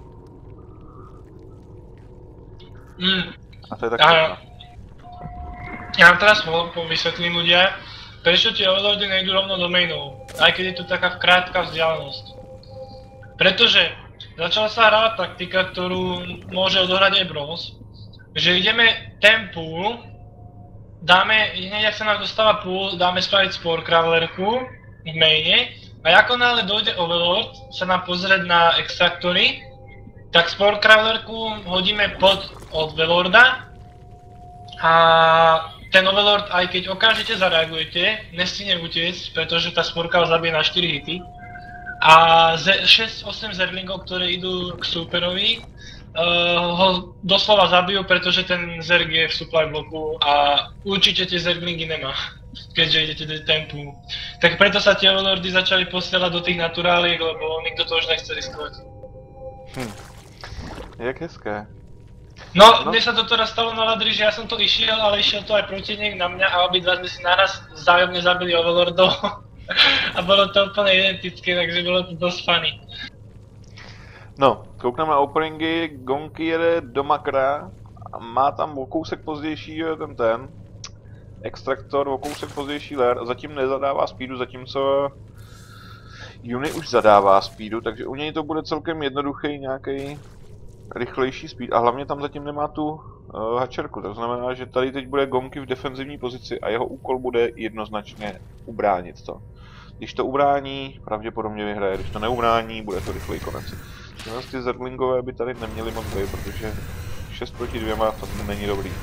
Mm. A to je tak. Ja vám teraz vysvetlím ľudia, prečo tie overlordy nejdú rovno do mainov, aj keď je to taká krátka vzdialenosť. Pretože začala sa hrávať taktika, ktorú môže odohrať aj bronz, že ideme ten pool, dáme, hneď ak sa nám dostáva pool, dáme spraviť spore crawlerku v maine a ako náhle dojde overlord sa nám pozrieť na extraktory, tak spore crawlerku hodíme pod od velorda a ten overlord, aj keď okamžite zareagujete, nestihne utiecť, pretože tá sporka ho zabije na štyri hity. A šesť osem zerglingov, ktoré idú k superovi, uh, ho doslova zabijú, pretože ten zerg je v supply bloku a určite tie zerglingy nemá, keďže idete do tempu. Tak preto sa tie overlordy začali posielať do tých naturáliek, lebo nikto to už nechce riskovať. Hm. Jak hezké. No, no, mne sa to teraz stalo na ladri, že ja som to išiel, ale išiel to aj protivník na mňa a obidva sme si naraz vzájomne zabili overlordov. A bolo to úplne identické, takže bolo to dosť funny. No, koukneme na openingy, Gonky jede do makra a má tam o kousek pozdější ten ten extraktor, o kousek pozdější lair a zatím nezadává speedu, zatímco Uni už zadává speedu, takže u něj to bude celkem jednoduchý nějaký rychlejší speed a hlavně tam zatím nemá tu uh, hačerku, to znamená, že tady teď bude Gonky v defenzivní pozici a jeho úkol bude jednoznačně ubránit to. Když to ubrání, pravděpodobně vyhraje, když to neubrání, bude to rychlej konec. Tyhle ty zerglingové by tady neměli moc být, protože šest proti dvěma to není dobrý.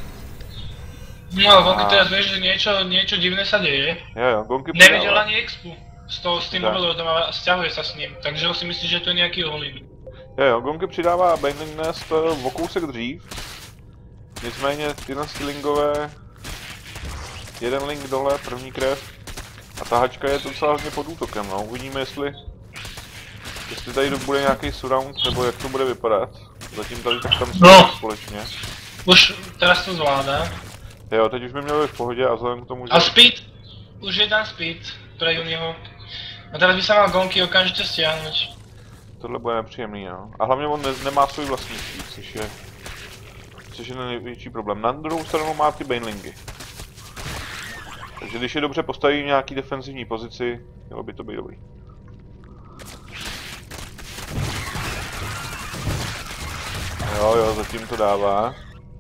No, Gonky teraz vieš, že niečo, niečo divné sa deje. Jo, jo, Gonky nevidel ani expu s, to, s tým overlordom a sťahuje sa s ním, takže on si myslí, že to je nejaký all-in. Jo, jo, Gonky přidává Binding Nest o kousek dřív. Nicméně tyhle lingové, jeden link dole, první krev. A ta hačka je docela hodně pod útokem, no. Uvidíme, jestli, jestli tady bude nějaký surround, nebo jak to bude vypadat. Zatím tady tak tam jsou no. společně. Už teraz to zvládá. Jo, teď už by mělo být v pohodě a vzhledem k tomu, že... A speed? Už je tam speed pre Uniho. A teraz by sa mal Gonky okamžite stiahnuť. Tohle bude nepříjemný, no. A hlavně on ne, nemá svůj vlastní speed, což je... Což je největší problém. Na druhou stranu má ty Banelingy. Takže když je dobře postaví v nějaký defenzivní pozici, mělo by to být dobrý. Jo, jo, zatím to dává.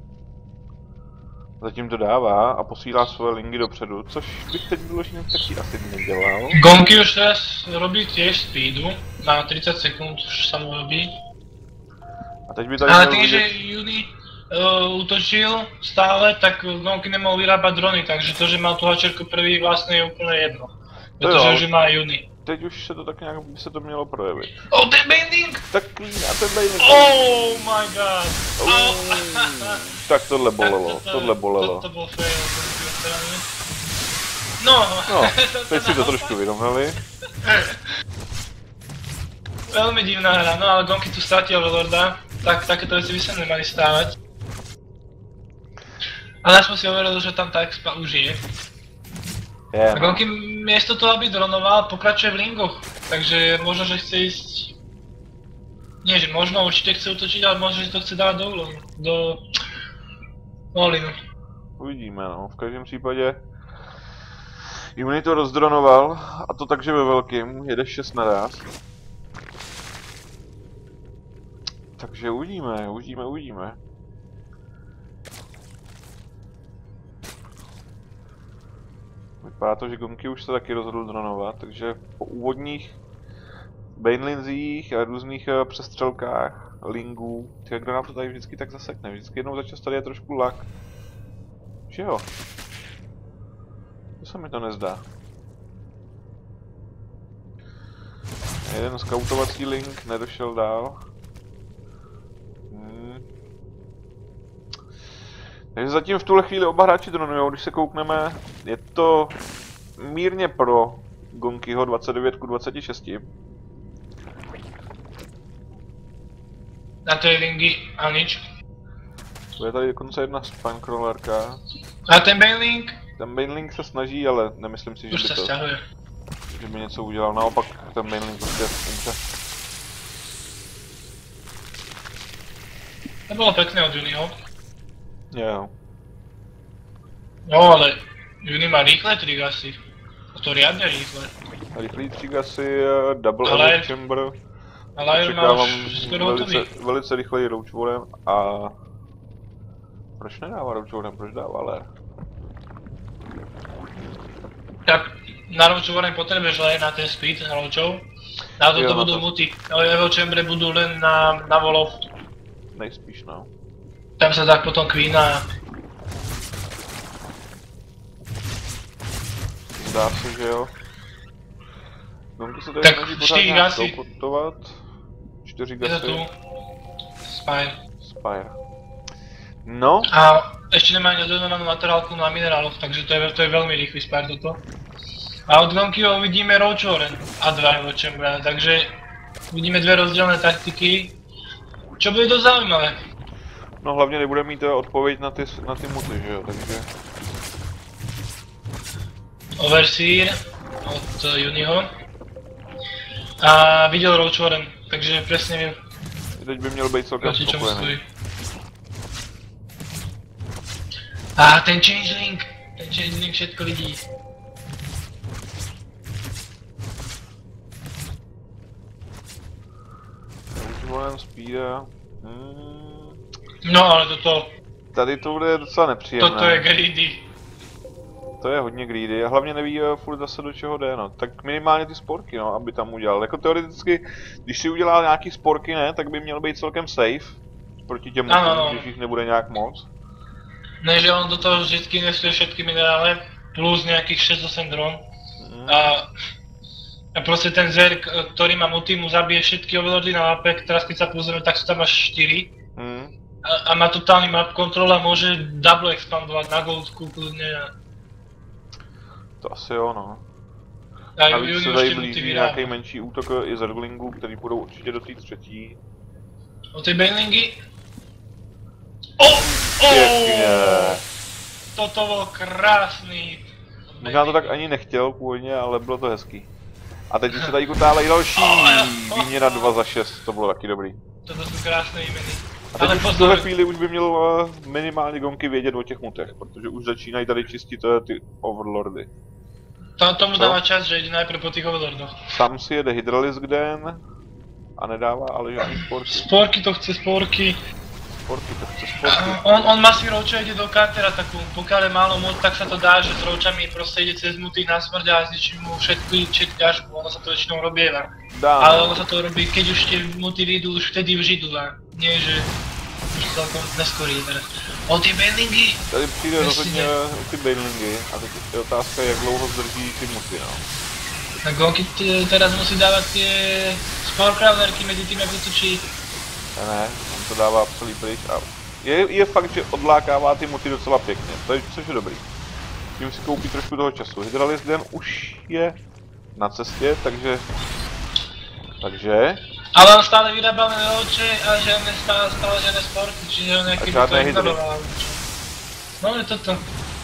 Zatím to dává a posílá svoje lingy dopředu, což bych teď vyloženě taky asi nedělal. Gonky už teraz robí tiež speedu, má tridsať sekúnd, už sa mu robí. A teď by tady ale tým, že Uni uh, útočil stále, tak Gonky nemohol vyrábať drony, takže to, že mal tú hačerku prvý, vlastne je úplne jedno. Pretože už má Uni. Teď už se to tak nějak by se to mělo projevit. Oh, ten bending! Tak a ten bending! Oh my god! Oh. Tak tohle bolelo, tak to, tohle bolelo. To, to bol fail, no, no, teď si to trošku vyrovnali. Veľmi divná hra, no ale Gonky tu stratil Overlorda, tak takéto veci by sa nemali stávať. Ale aspoň si overil, že tam tá expa už je. Yeah. A Gonky miesto toho, aby dronoval, pokračuje v lingoch, takže možno, že chce ísť... Nie, že možno, určite chce utočiť, ale možno, že to chce dávať do úlohu, do... All-inu. Uvidíme, no, v každém případě... Uni to rozdronoval, a to takže ve velkým, jede šest naraz. Takže uvidíme, uvidíme, uvidíme. Vypadá to, že Gonky už se taky rozhodl dronovat, takže po úvodních Banelinzích a různých uh, přestřelkách, lingů, tak kdo nám to tady vždycky tak zasekne, vždycky jednou za čas tady je trošku lak. Že jo? To se mi to nezdá. Jeden skautovací link nedošel dál. Hmm. Takže zatím v tuhle chvíli oba hráči dronujou, když se koukneme, je to mírně pro Gonkyho dvacet devět ku dvaceti šesti. Na tej lingy a nič. Bude tady dokonce jedna spinecrawlerka. A ten Banelink? Ten Banelink se snaží, ale nemyslím si, že Už by se to, stahuje. že by něco udělal. Naopak ten Banelink prostě umře. To bylo pekné od Juniho. Jo. No ale Juni má rýchle trik asi. A to riadne rýchle. Rychlý třigasy, double Ale- Evo chamber. A Lion má Očekávám už skoro hotový. velice, velice rychlej Roach Warren a... Proč nedává Roach Warren, proč dává Lair? Tak na Roach Warren potrebuješ len na ten speed Roachov. Na to Jo, to na budú to. muty. Ale Evo Chambery budú len na, na volov. Nejspíš, no. Tam sa dá potom Queena. Zdá se, že jo. Domky se tady Tak snaží pořád čtyři nějak gasy. dopotovat. Čtyři Je to gasy. tu. Spine. Spire. No, A ešte nemá ani odhodnanú materiálku na mineráloch, takže to je, to je veľmi rýchly Spire toto. A od Gonkyho uvidíme Roach Warren a dva Evo Chambery, takže uvidíme dve rozdielne taktiky. Čo bude dosť zaujímavé. no hlavně nebude mít teda odpověď na ty, na ty muty, že jo, takže... Overseer od Juniho. A viděl Roach Warren, takže presne viem, Teď by měl být celkem proti čomu spokojený. stojí. A ten Changeling, ten Changeling všetko vidí. Roach Warren, Speeda... Hmm, No ale toto, tady to bude docela nepříjemné. toto je greedy. To je hodně greedy a hlavně neví uh, furt zase do čeho jde, no. Tak minimálně ty sporky, no, aby tam udělal. Jako teoreticky, když si udělá nějaký sporky, ne, tak by měl být celkem safe. Proti těm Ano, mutům, ano. když jich nebude nějak moc. Ne, že on do toho vždycky investuje všetky minerály, plus nejakých šesť osem dron. Mm. A, a proste ten zerk, ktorý má muty, mu zabije všetky overlordy na mape, teraz keď sa pozrieme, tak sú tam až štyri. Mm. A, a má totálny map control a môže double expandovať na goldku kľudne. A, To asi jo, no. a Navíc Juni se už tady tie muty blíží vyrába. nějaký menší útok i zerglingů, který budou určitě do té třetí. O tej Banlingy. O! O! Pěkně. Toto bol krásný. Možná to tak ani nechtěl původně, ale bylo to hezký. A teď se tady kutávají další. Výměna dva za šest, to bylo taky dobrý. Toto sú krásne imeny. A teď Ale už v pozor, tuhle chvíli už by měl uh, minimálně Gonky vědět o těch mutech, protože už začínají tady čistit uh, ty overlordy. to, tomu Co? dáva čas, že ide najprv po tých overlordoch. Sam si jede Hydralisk den a nedává ale žádný sporky. Sporky to chce sporky. Sporky, to chce sporky. A On, on má si Roacha ide do countera takú, pokiaľ je málo mut, tak sa to dá, že s Roachami proste ide cez muty na smrť a zničí mu všetky, všetky ťažku, ono sa to väčšinou robieva. Dá, Ale no. ono sa to robí, keď už tie muty vyjdú, už vtedy už idú a nie, že už celkom neskorí teraz. O tie Banlingy! Tady přijde Jasně. rozhodně ty Banlingy a teď je otázka, jak dlouho zdrží ty muty, no. Tak Gonky t- teraz musí dávať tie Spellcrawlerky medzi tým, jak útočí. Ne, ne, on to dává celý pryč a je, je fakt, že odlákává ty muty docela pěkně, to je, což je dobrý. Tím si koupí trošku toho času. Hydralisk den už je na cestě, takže... Takže... Ale on stále vyrábal len Roache a žiadne stále, stále žiadne sporty, čiže on nejaký A žiadne hydry. ignoroval. No je toto.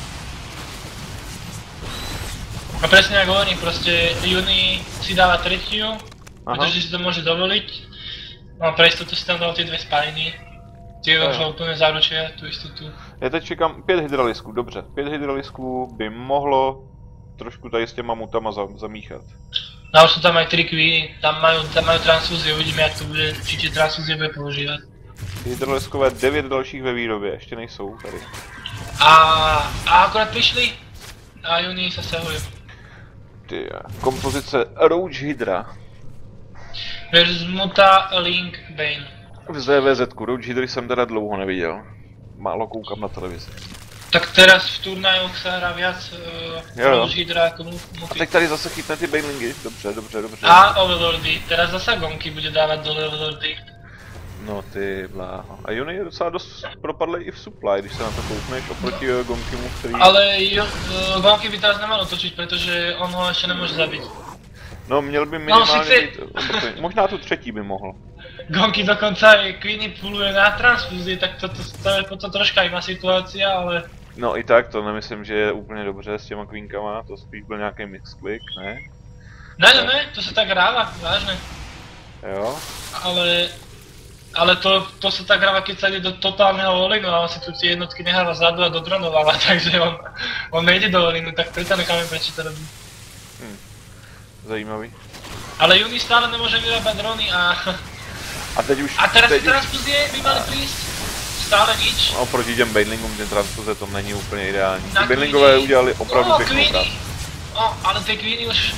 A presne ako hovorím, proste Juni si dáva tretiu, Aha. pretože si to môže dovoliť. No a pre istotu si tam dal tie dve spiny. Tie Jo. už úplne zaručia tú istotu. Já teď čekám pět hydralisků, dobře. Pět hydralisků by mohlo trošku tady s těma mutama za, zamíchat. No a už sú tam aj tri queeny, tam majú, tam majú transfúzie, uvidíme jak to bude, či tie transfúzie bude používať. Hydraliskové devět dalších ve výrobě, ještě nejsou tady. A, a akorát prišli a Juni sa stahujú. Ty, kompozice Roach Hydra. Versus Muta, Link, Bane. V Z V Z-ku, Roach Hydry jsem teda dlouho neviděl. Málo koukám na televizi. Tak teraz v turnajoch sa hrá viac Jo, jo. uh, Hydra ako A Muty. teď tady zase chytne ty Banelingy, dobře, dobře, dobře. A Overlordy, teraz zasa Gonky bude dávať dole Overlordy. No ty bláho. A Juni je docela dost propadlý i v supply, když se na to koukneš oproti uh, Gonkimu, který... Ale jo, uh, Gonky by teraz nemalo točiť, pretože on ho ešte nemôže zabiť. No měl by minimálně sice- být obrpený. Možná tu třetí by mohl. Gonky dokonca aj Queenie puluje na transfúzii, tak to, to, to je potom troška iná situácia, ale... No i tak, to nemyslím, že je úplně dobře s těma Queenkama, to spíš byl nějaký mixclick, ne? Ne, ne, ne, to sa tak hráva, vážne. Jo? Ale... Ale to, to sa tak hráva, keď sa ide do totálneho all-inu a on si tu tie jednotky nehráva zadu a dodronováva, takže on, on nejde do all-inu, tak preto necháme prečo to robí. Hm. Zajímavý. Ale Juni stále nemôže vyrábať drony a... A teď už... A teraz teď ty transfúzie by mali prísť? Stále nič? No, proti těm Banelingům, ten transfuze, to není úplně ideální. Na Ty Banelingové Queenie. udělali opravdu O, pěknou Queenie. práci. O, ale tie Queenie už...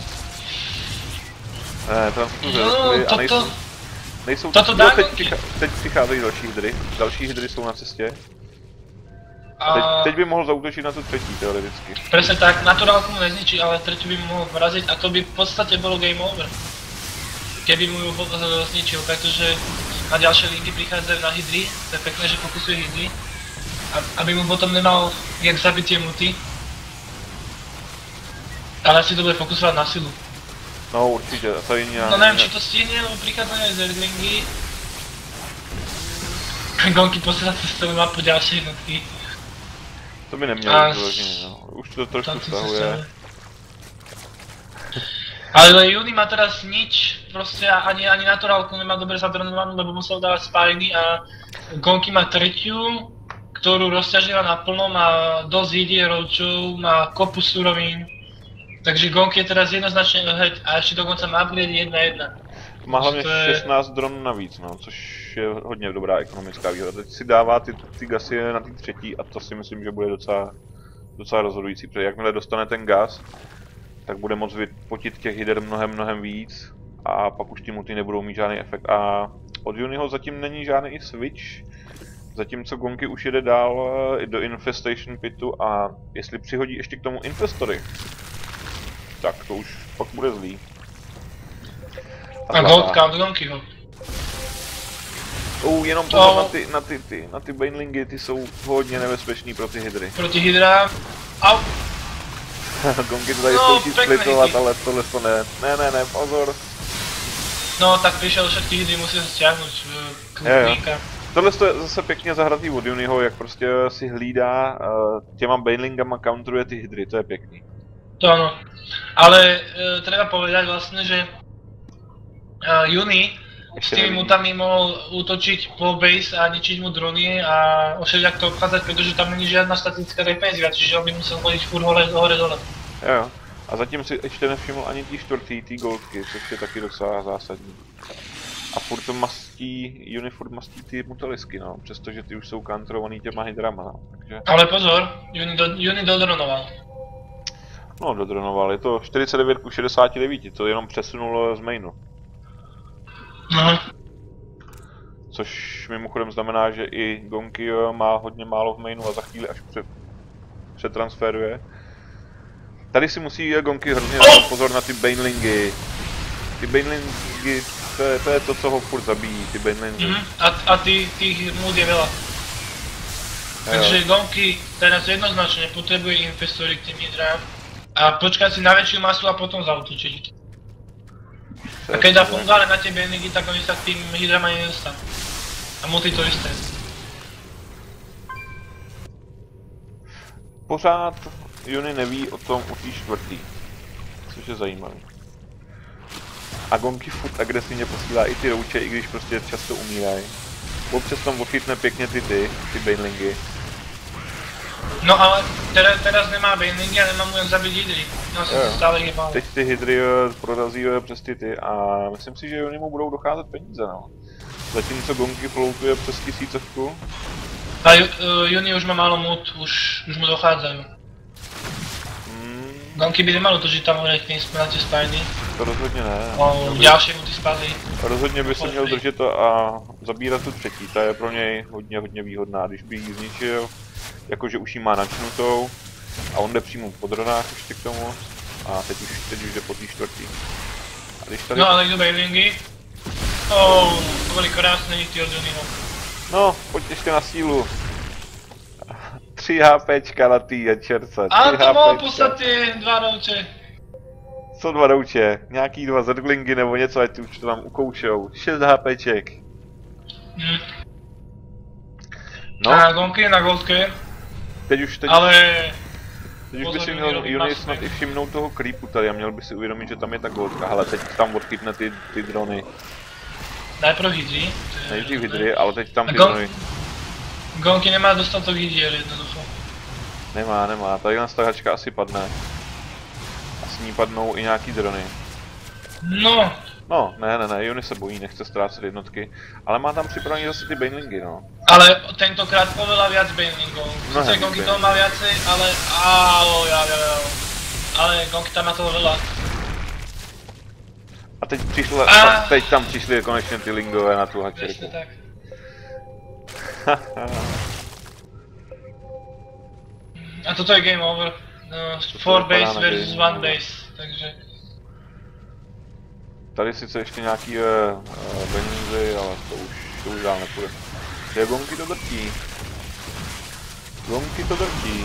Ne, transfuze No, rostly a toto- nejsou... Nejsou... toto jo, dá teď, Gonky. přichá, teď přicházejí další hydry. Další hydry jsou na cestě. A... Teď, teď by mohl zaútočit na tu třetí, teoreticky. Presne tak, naturálku mu nezničí, ale tretiu by mu mohol vraziť a to by v podstate bolo game over. Keby mu ju ho- zničil, pretože na ďalšie linky prichádzajú na hydry, to je pekné, že fokusuje hydry. A- Aby mu potom nemal jak zabiť tie muty. Ale asi to bude fokusovať na silu. No určitě, a tady nějak... No neviem, či to stihne, lebo prichádzajú aj zerglingy. Gonky posiela cez celú mapu ďalšie jednotky. To by nemělo A být vyloženě, no. Už to trošku Tam to sa stahuje. stane. Ale Juni má teraz nič, proste ani, ani naturálku nemá dobre zadronovanú, lebo musel dávať spajny a Gonky má tretiu, ktorú rozťažila naplno, má dosť hydierowcov, má kopu surovín. Takže Gonky je teraz jednoznačne ahead a ešte dokonca má upgrade jedna jedna. Má hlavně To je- šestnáct dronů navíc, no, což je hodně dobrá ekonomická výhoda. Teď si dává ty, ty gasy na ty třetí a to si myslím, že bude docela, docela rozhodující, protože jakmile dostane ten gas, tak bude moct vypotit těch hyder mnohem, mnohem víc a pak už ty muty nebudou mít žádný efekt. A od Juniho zatím není žádný i switch, zatímco Gonky už jede dál eh, i do Infestation Pitu a jestli přihodí ještě k tomu Infestory, tak to už pak bude zlý. A gold count Gonkyho. Oh, jenom pozor Oh. na ty, na ty, ty, na ty Banelingy, ty jsou hodně nebezpečný pro ty hydry. Proti hydrám. Au! Gonky to tady No, zkouší pěkný splitovat, hit. ale tohle to ne. Ne, ne, ne, pozor. No tak prišiel všetky hydry, musí sa stiahnuť k Jo, jo. Queenka. Tohle to je zase pěkně zahratý od Juniho, jak prostě si hlídá uh, těma Banelingama counteruje ty hydry, to je pěkný. To áno. Ale e, treba povedať vlastne, že e, Juni s Ešte tými nevidím. mutami mohol útočiť po base a ničiť mu drony a všelijak to obchádzať, pretože tam není žiadna statická defenzíva, čiže on by musel chodiť furt hore, hore dole. Jo, jo. A zatím si ještě nevšiml ani tý čtvrtý, tý goldky, což je taky docela zásadní. A furt to mastí, Juni furt mastí ty mutalisky, no, přestože ty už jsou counterovaný těma hydrama, no, takže... Ale pozor, Juni, do, Juni dodronoval. No, dodronoval, je to čtyřicet devět ku šedesáti devíti, to jenom přesunulo z mainu. Mhm. Což mimochodem znamená, že i Gonky má hodně málo v mainu a za chvíli až před, přetransferuje. Tady si musí Gonky hrozně dát pozor na ty Banelingy. Ty Banelingy, to je, to je to, co ho furt zabíjí, ty Banelingy. Mhm. A, a tých, tých múd je veľa. Takže Gonky teraz jednoznačne potrebuje infestory k tým hydrám a počkať si na väčšiu masu a potom zautočiť. A keď dá fungále na tie Banelingy, tak oni sa k tým hydrám ani nedostanú. A muty to isté. Pořád Juni neví o tom u té čtvrtý, což je zajímavý. A Gonky furt agresivně posílá i ty rouče, i když prostě často umírají. Občas tam ochytne pěkně ty ty, ty Banelingy. No ale teraz, teraz nemá Banelingy a nemá mu jak zabiť hydry. No Jo, jo. stále ich je málo. Teď ty hydry eh, prorazí eh, přes ty ty a myslím si, že Juni mu budou docházet peníze, no. Zatímco Gonky floutuje přes tisícovku. A Ju- uh, Juni už má málo mút, už, už mu dochádzajú. Hmm, Gonky by nemalo to, že tam hore k tým na tie spajny. to rozhodně ne. O, ďalšie muty spadli. Rozhodně by se měl držet to a zabírat tu třetí, ta je pro něj hodně, hodně výhodná, když by ji zničil, jakože už ji má načnutou a on jde přímo po dronách ještě k tomu a teď už, teď už jde po té čtvrtý. A když tady... No ale idú Banelingy. Oh, to boli krásne nity od Juniho. No, pojď ještě na sílu. tři HPčka na tý čerce, Ale tři to bolo v HPčka. podstate dva rouče. Co dva douče? Nějaký dva zerglingy nebo něco, ať ty už to tam ukoušou. šest HPček. Hm. No, A gonky na goldke, teď už, teď, ale teď už by pozor, si Juni měl robí Juni pasy. snad i všimnout toho creepu tady a měl by si uvědomit, že tam je ta goldka. Hele, teď tam odchytne ty, ty drony. najprv hydry. Nejdřív hydry, ale teď tam A ty gon- drony. Gonky nemá dostatok hydier jednoducho. Nemá, nemá. Tady na stahačka asi padne. A s ní padnou i nějaký drony. No, No, ne, ne, ne, Juni se bojí, nechce ztrácet jednotky. Ale má tam připravený zase ty banelingy, no. ale tentokrát oveľa viac banelingov. No, Sice hej, gonky hej. toho má viacej, ale álo, ja, ja, ja. Ale gonky tam má toho veľa. A teď přišlo, A- teď tam přišly konečně ty lingové na tu Presne hačerku. tak. A toto je game over. No, four vypadá base na versus game one over. base, takže... Tady sice ještě nějaký uh, uh, banelingy, ale to už, to už dál nepůjde. Ty gonky to drtí. Gonky to drtí.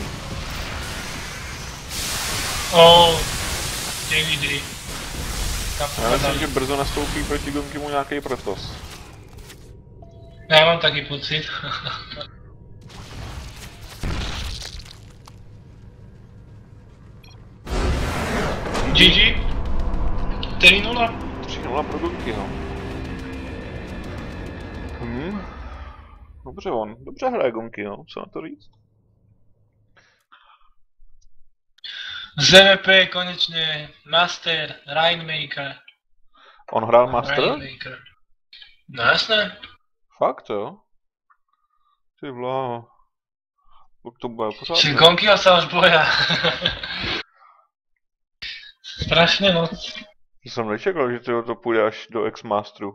Oh, tie hydry. Tam Já myslím, pokazali. že brzo nastoupí proti Gonkimu nějaký protos. Ja mám taký pocit. G G. tri nula. tři nula pro Gonkyho. Hm. Dobře on, dobře hraje Gonky, no, co na to říct? Z M V P konečne Master, Rainmaker. On hrál Master? Rainmaker. No jasné. Fakt jo? Ty vláho. Tak to bude pořád. Či Gonkyho sa už boja. Strašne moc. To jsem nečekal, že tyho to půjde až do X-Masteru.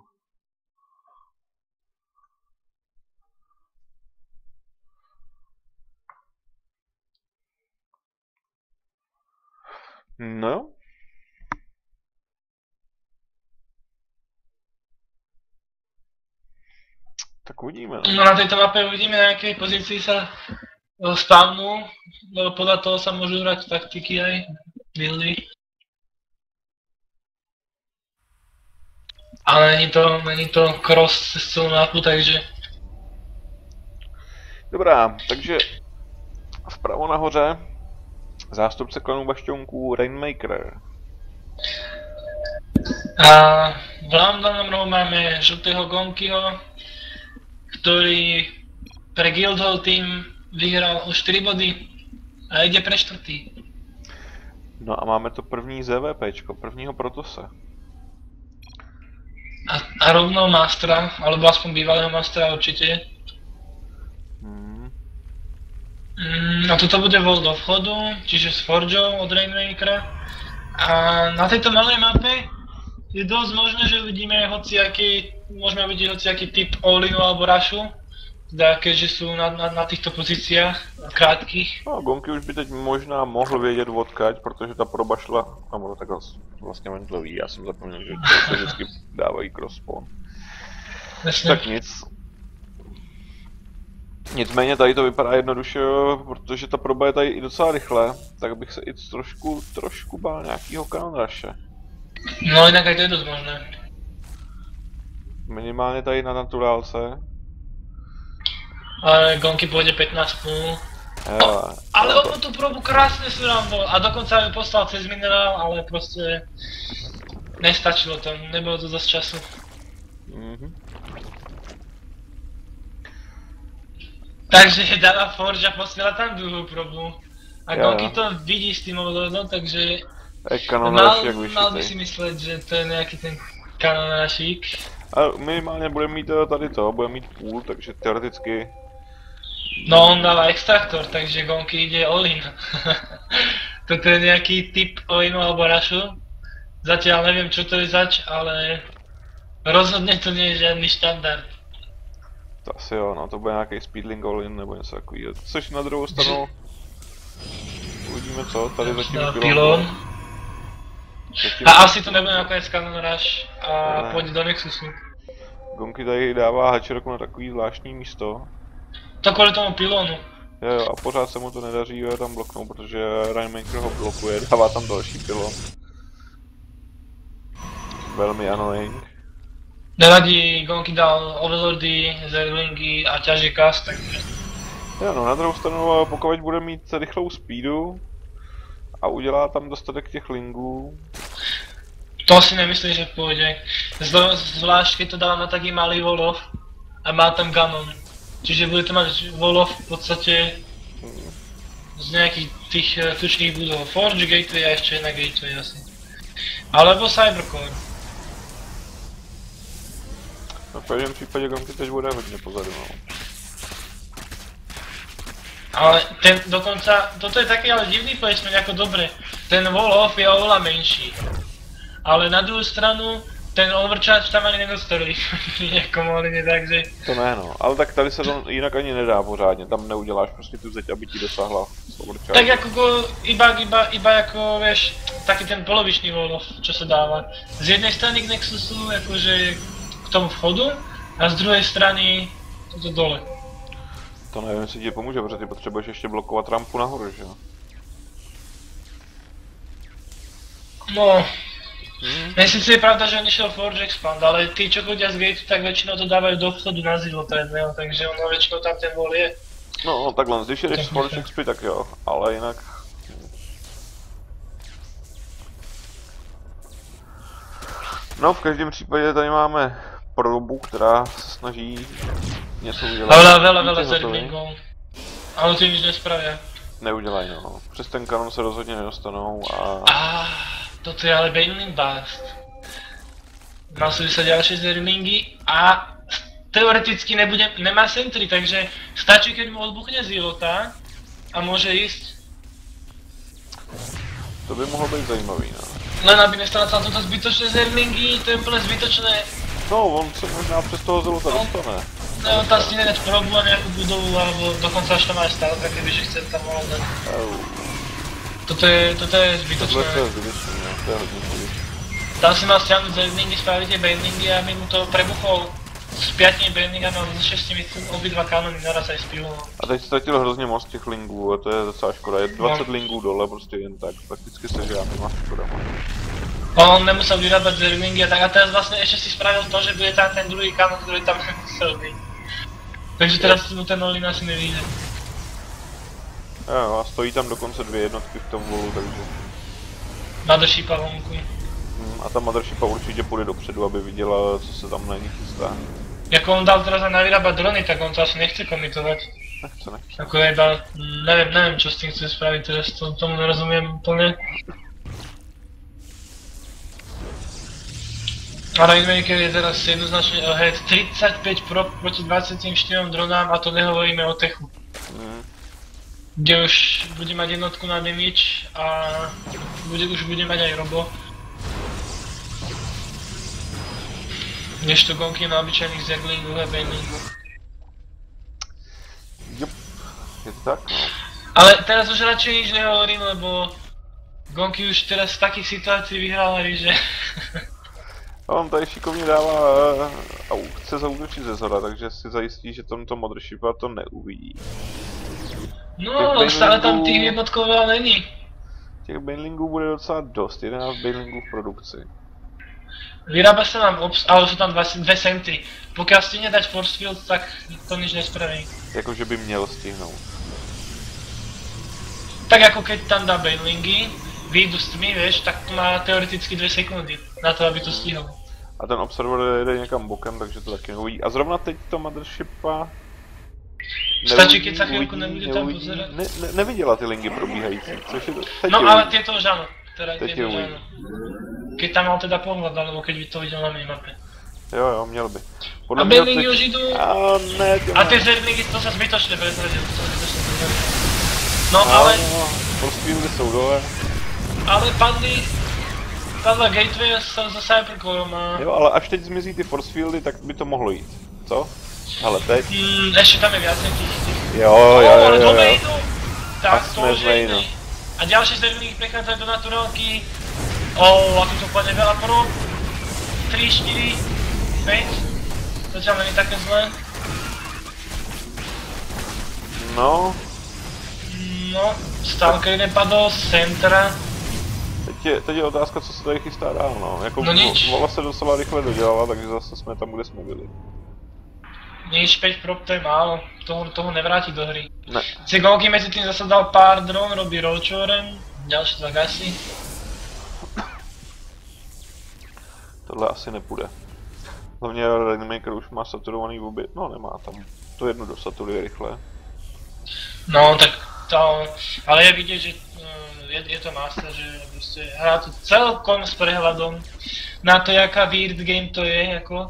No jo. Tak uvidíme, no. No na tejto mape uvidíme, na akej pozícii sa e, spavnú, lebo podľa toho sa môžu hrať taktiky aj buildy. Ale není to, není to cross cez celú mapu, takže... Dobrá, takže vpravo nahoře zástupce klanu bašťonků Rainmaker. A v hlavnom rohu máme žltého Gonkyho, ktorý pre Guildhall team vyhral o štyri body a ide pre štvrtý. No a máme to první ZVPčko, prvního protose. A, a rovno Mastera, alebo aspoň bývalého Mastera určite. Hmm. Mm, a toto bude voľ do vchodu, čiže s Forgeou od Rainmakera. A na tejto malej mape je dosť možné, že uvidíme hociaký, môžeme vidieť hociaký typ all-inu alebo rushu. Teda keďže sú na, na, na týchto pozíciách krátkých. No, Gonky už by teď možná mohl vědět odkaď, protože ta proba šla, tam bylo takhle vlastně mentlový, já jsem zapomněl, že to vždycky dávají cross-spawn. Jasne. Tak nic. Nicméně tady to vypadá jednoduše, protože ta proba je tady i docela rychle, tak bych se i trošku, trošku bál nějakýho Cannon Rushe. No inak aj to je dosť možné. Minimálně tady na naturálce. Ale Gonky pôjde pätnásť nula. Jo, Ale to- on tú probu krásne surroundol a dokonca ju poslal cez minerál, ale proste nestačilo to, nebolo to dosť času. Mhm. Takže Dala Forge posiela tam druhú probu. A Jo. Gonky to vidí s tým ovládom, takže Je Cannon mal, Rush jak mal by si vyšitej. mysleť, že to je nejaký ten kanonášik. A minimálně bude mít eh, tady to, bude mít půl, takže teoreticky... No on dáva extraktor, takže Gonky ide all-in. Toto je nejaký typ all-inu alebo rushu. Zatiaľ neviem čo to je zač, ale rozhodne to nie je žiadny štandard. To asi jo, no to bude nějaký speedling all-in nebo něco takového. Což na druhou stranu... Uvidíme co, tady zatím Na pylon. pylon. Zatím A asi to nebude nakoniec Cannon Rush a Ne. pôjde do Nexusu. Gonky tady dává hačerku na takový zvláštní místo. To kvôli tomu pylonu. Jo, jo, a pořád se mu to nedaří jo, tam bloknout, protože Rainmaker ho blokuje, dává tam další pylon. Velmi annoying. Neradi Gonky dal Overlordy, Zerlingy a ťaží cast, takže... Jo, no na druhou stranu, pokud bude mít rychlou speedu a udělá tam dostatek těch lingů. To si nemyslím, že pôjde. Zlo, zvlášť keď to dala na taký malý Wolof a má tam Ganon. Čiže bude to mať Wolof v podstate z nejakých tých uh, tučných budov. Forge, Gateway a ešte jedna Gateway asi. Alebo Cybercore. No v každém případě Gonky teď bude hodně pozadu, no. Ale ten dokonca, toto je taký ale divný placement ako dobre. Ten Wolof je oveľa menší. Ale na druhou stranu, ten overcharge tam ani nedostali nekomolně, takže... To ne no, ale tak tady se to jinak ani nedá pořádně, tam neuděláš prostě tu zeď, aby ti dosáhla overcharge. Tak jako go, iba, iba, iba jako, vieš, taký ten polovičný Wolof, čo sa dáva. Z jednej strany k Nexusu, jakože k tomu vchodu, a z druhej strany toto dole. To nevím, jestli ti pomůže, protože ty potřebuješ ještě blokovat rampu nahoru, že jo? No... Hmm. Ne, sice je pravda, že on išiel Forge Expand, ale tí, čo chodia z Gateu, tak väčšinou to dávajú do vchodu na zidlo predného, takže ono väčšinou tam ten vol je. No, no takhle, když jedeš z Forge Expy, tak jo, ale jinak... No, v každém případě tady máme probu, která se snaží něco udělat. Ale veľa, veľa zermingov. Ale ty nič nespravia. Neudělají, no. Přes ten kanon se rozhodně nedostanou a... Ah, toto je ale Baneling Blast. Nasujú sa ďalšie zermingy a teoreticky nebude, nemá sentry, takže stačí, keď mu odbuchne zilota a môže ísť. To by mohlo být zajímavý, no. Len aby nestrácal toto zbytočné zermingy, to je úplne zbytočné. No, on se možná přes toho zolota dostane. No, tam si nedať probu a nejakú budovu, alebo dokonca až tam aj Stalka, kebyže chce tam mohol dať. Toto je, toto je zbytočné. Tohle je zbytočné, no, to je hodně zbytočné. Tam si mal stiahnuť zermingy, spraviť tie banelingy a mi mu to prebuchol s piatimi banelingami a s šestimi obidva kanony naraz aj spihol. A teď ztratil hrozně moc těch lingů a to je docela škoda. Je dvacet no. lingů dole prostě jen tak, prakticky se žádnýma škoda. On nemusel vyrábať zermingy a tak a teraz vlastne ešte si spravil to, že bude tam ten druhý kanon, ktorý tam nemusel byť. Takže teraz mu ten Olin asi nevíde. Jo, a stojí tam dokonce dvě jednotky v tom volu, takže... Mothershipa vonku. Hmm, a ta Mothershipa určitě půjde dopředu, aby viděla, co se tam na nich chystá. Jako on dal teraz aj navyrábať drony, tak on to asi nechce komitovať. Nechce, nechce. Ako je dal, neviem, neviem čo s tým chce spraviť, teraz to, tomu nerozumiem úplne. A Rainmaker je teraz jednoznačne ahead, tridsaťpäť pro, proti dvadsaťštyri dronám a to nehovoríme o techu. Hmm. Kde už bude mať jednotku na damage a bude, už bude mať aj robo. Než to Gonky na obyčajných zerlingu a banelingu. Jup, je to tak, no. Ale teraz už radšej nič nehovorím, lebo Gonky už teraz z takých situácií vyhrávali, že... A on tady šikovně dává a chce zaútočit ze zhora, takže si zajistí, že tomto Mothershipa to neuvidí. No, stále tam tých jednotkov veľa není. Těch banelingů bude docela dost, jedenáct banelingů v produkci. Vyrába sa nám obs, ale sú tam dva, dve sentry. Pokiaľ stihne dať force field, tak to nič nespraví. Jakože by měl stihnout. Tak ako keď tam dá banelingy, výjdu s tmy, vieš, tak má teoreticky dve sekundy na to, aby to stihol. A ten observer jede někam bokem, takže to taky neuvidí. A zrovna teď to Mothershipa... Stačí, keď sa chvíľku nebude tam pozerať. Ne, ne, neviděla ty lingy probíhající, což je to... Teď no je ale uvidí. tieto už áno. Teda Teď tieto je už uvidí. áno. Keď tam mal teda pohľad, alebo keď by to videl na minimape. Jo, jo, měl by. A banelingy už idú... A ne, ty A ne. tie zerlingy, to sa zbytočne prezradil, to sa zbytočne prezradil. No ale... Force jsou dole. Ale padli... Padla Gateway so, so Cybercoreom a... Jo, ale až teď zmizí ty force fieldy, tak by to mohlo jít. Co? Ale teď? Mm, ešte tam je viacej tých... Jo, jo, jo, ale jo, dole jo. idú! Tak A to sme už je zlej, iné. no. A ďalšie zerlingy prechádzajú do naturálky. Ó, a tu to padne veľa pro. tri, štyri, päť. Zatiaľ není také zlé. No, No, Stalker nepadol, z centra. teď teď je, teď je otázka, co se tady chystá dál, no. Jako No nič. Vola se docela rychle dodělala, takže zase jsme tam, kde jsme byli. Nič, päť prób to je málo, toho, toho nevráti do hry. Ne. Si Gonky medzi tým zase dal pár dron, robí rollchoren, ďalšie dva gasy. Tohle asi nepůjde. Hlavně Rainmaker už má saturovaný obě... No nemá tam. To jedno dosaturuje rychle. No tak to, ale je vidět, že je, je to master, že prostě hrá to celkom s prehľadom na to, jaká weird game to je, jako.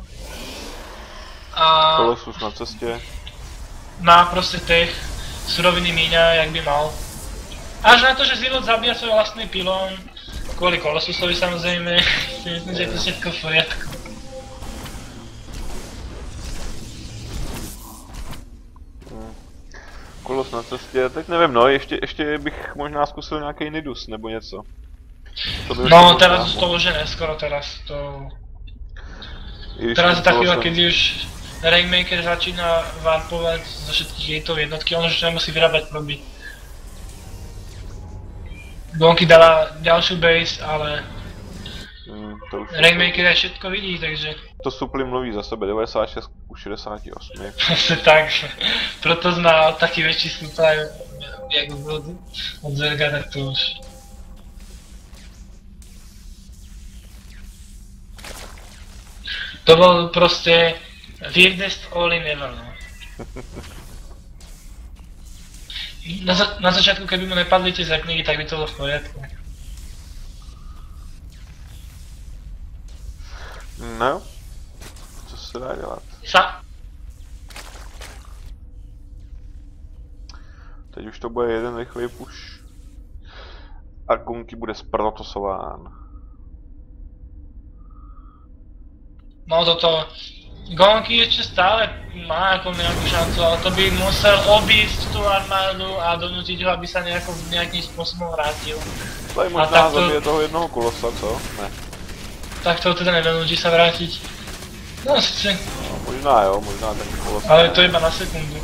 A Colossus na cestě. má prostě těch suroviny míňa, jak by mal. Až na to, že Zilot zabíja svoj vlastný pilón, kvôli Colossusovi samozrejme, si myslím, že je to všetko v poriadku. Kolos na cestě, tak nevím, no, ještě, ještě bych možná zkusil nějaký Nidus nebo něco. To by No teraz už to už je neskoro, teraz to... Teraz je tá chvíľa, kedy už Rainmaker začína warpovať zo všetkých gateov jednotky, on už nemusí vyrábať proby. Gonky dala ďalšiu base, ale Hmm, to už Rainmaker aj všetko vidí, takže... To supli mluví za sebe, devadesát šest ku šedesáti osmi. Asi tak, proto zná taký väčší supply, jak od, od Zerga, tak to už... To bol proste weirdest all in ever, no. Na, za na začiatku, keby mu nepadli tie zaknigy, tak by to bolo v poriadku. No, co se dá dělat? Sa... Teď už to bude jeden rychlý push. A Gonky bude sprotosován. No toto... Gonky ešte stále má ako nejakú šancu, ale to by musel obísť tú armádu a donútiť ho, aby sa nejako, nejakým spôsobom vrátil. Tady možná takto... zabije toho jednoho kolosa, co? Ne. Tak to teda nedonúti sa vrátiť. No sice, No, možná jo, možná ten kolos. ale to iba na sekundu.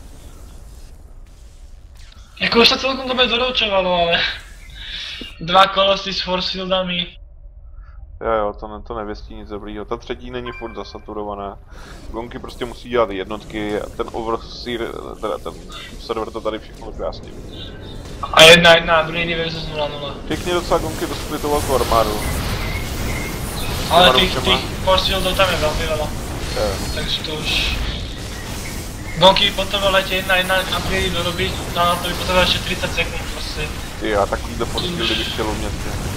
Jako už sa celkom dobre doroučovalo, ale... Dva kolosy s forcefieldami. Jo jo, to, ne, to nevěstí nic dobrýho. Ta třetí není furt zasaturovaná. Gonky prostě musí dělat jednotky a ten overseer, teda ten server to tady všechno krásně vidí. A jedna jedna a druhý versus nula nula. Pěkně docela Gonky dosplitoval tu armádu. Ale Armádu tých, všema. tých forcefieldov tam je veľmi veľa. Jo. Takže to už... Gonky potreboval ešte jedna jedna upgrade dorobiť, no na to by potreboval ešte tridsať sekúnd proste. Ty a takovýhle forcefieldy bych chtěl umět.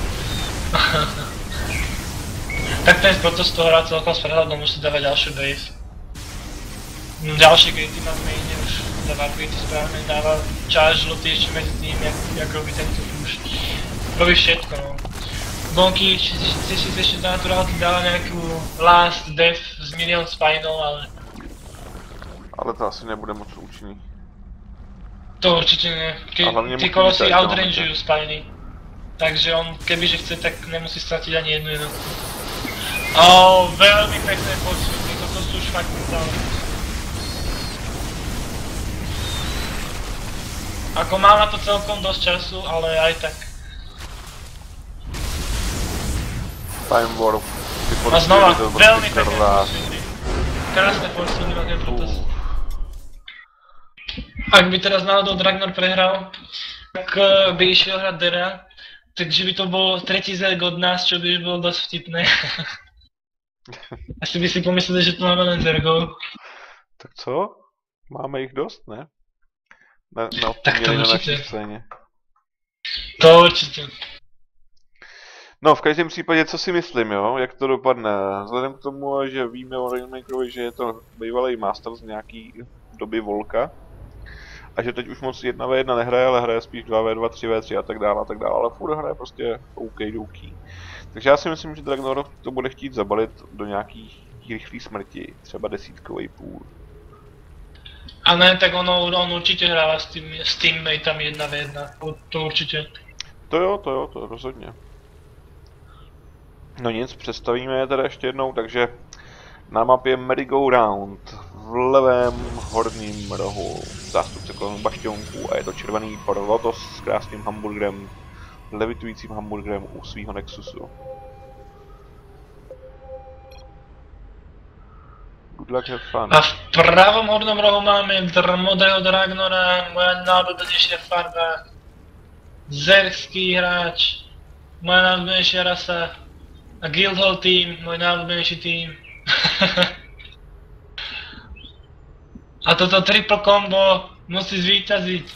Tak ten proto z toho hrá celkom s prehľadom, musí dávať ďalšiu base. No, ďalšie gatey má v maine, už dáva upgrade správne, dáva charge loty ešte medzi tým, jak, jak robí tento push. Robí všetko, no. Gonky si si ešte do naturálky dala nejakú last death z milión spinov, ale... Ale to asi nebude moc účinný. To určite ne. Ke, tie kolosy outrangujú spiny. Takže on, kebyže chce, tak nemusí stratiť ani jednu jednotku. Oh, veľmi pekné podsúky, toto sú už fakt brutálne. Ako má na to celkom dosť času, ale aj tak. Time War. A znova, veľmi pekné podsúky. Krásne podsúky na ten protos. Ak by teraz náhodou Dragnor prehral, tak by išiel hrať Dera. Takže by to bol tretí zerg od nás, čo by už bolo dosť vtipné. Asi by si pomysleli, že tu máme len zergov. Tak co? Máme jich dost, ne? Na, na Tak to na určitě. naší scéně. To určitě. No, v každém případě, co si myslím, jo? Jak to dopadne? Vzhledem k tomu, že víme o Rainmakerovi, že je to bývalý master z nějaký doby Volka. A že teď už moc jedna ve jedna nehraje, ale hraje spíš dva ve dva, tři ve tři a tak dále a tak dále, ale furt hraje prostě OK douký. Takže já si myslím, že Dragnor to bude chtít zabalit do nějaký rychlý smrti, třeba desítkovej půl. A ne, tak ono, on určitě hráva s, tým, s teammatami jedna ve jedna, to, to určitě. To jo, to jo, to rozhodně. No nic, představíme je teda ještě jednou, takže na mapě Merry-Go-Round v levém horním rohu zástupce kolem bašťonků a je to červený Protoss s krásným hamburgerem levitujícím hamburgerem u svého Nexusu. Good luck, have fun. A v pravom hornom rohu máme dr modrého Dragnora, moja najobľúbenejšia farba. Zerský hráč, moja najobľúbenejšia rasa. A Guildhall tým, môj najobľúbenejší tým. A toto triple combo musí zvíťaziť.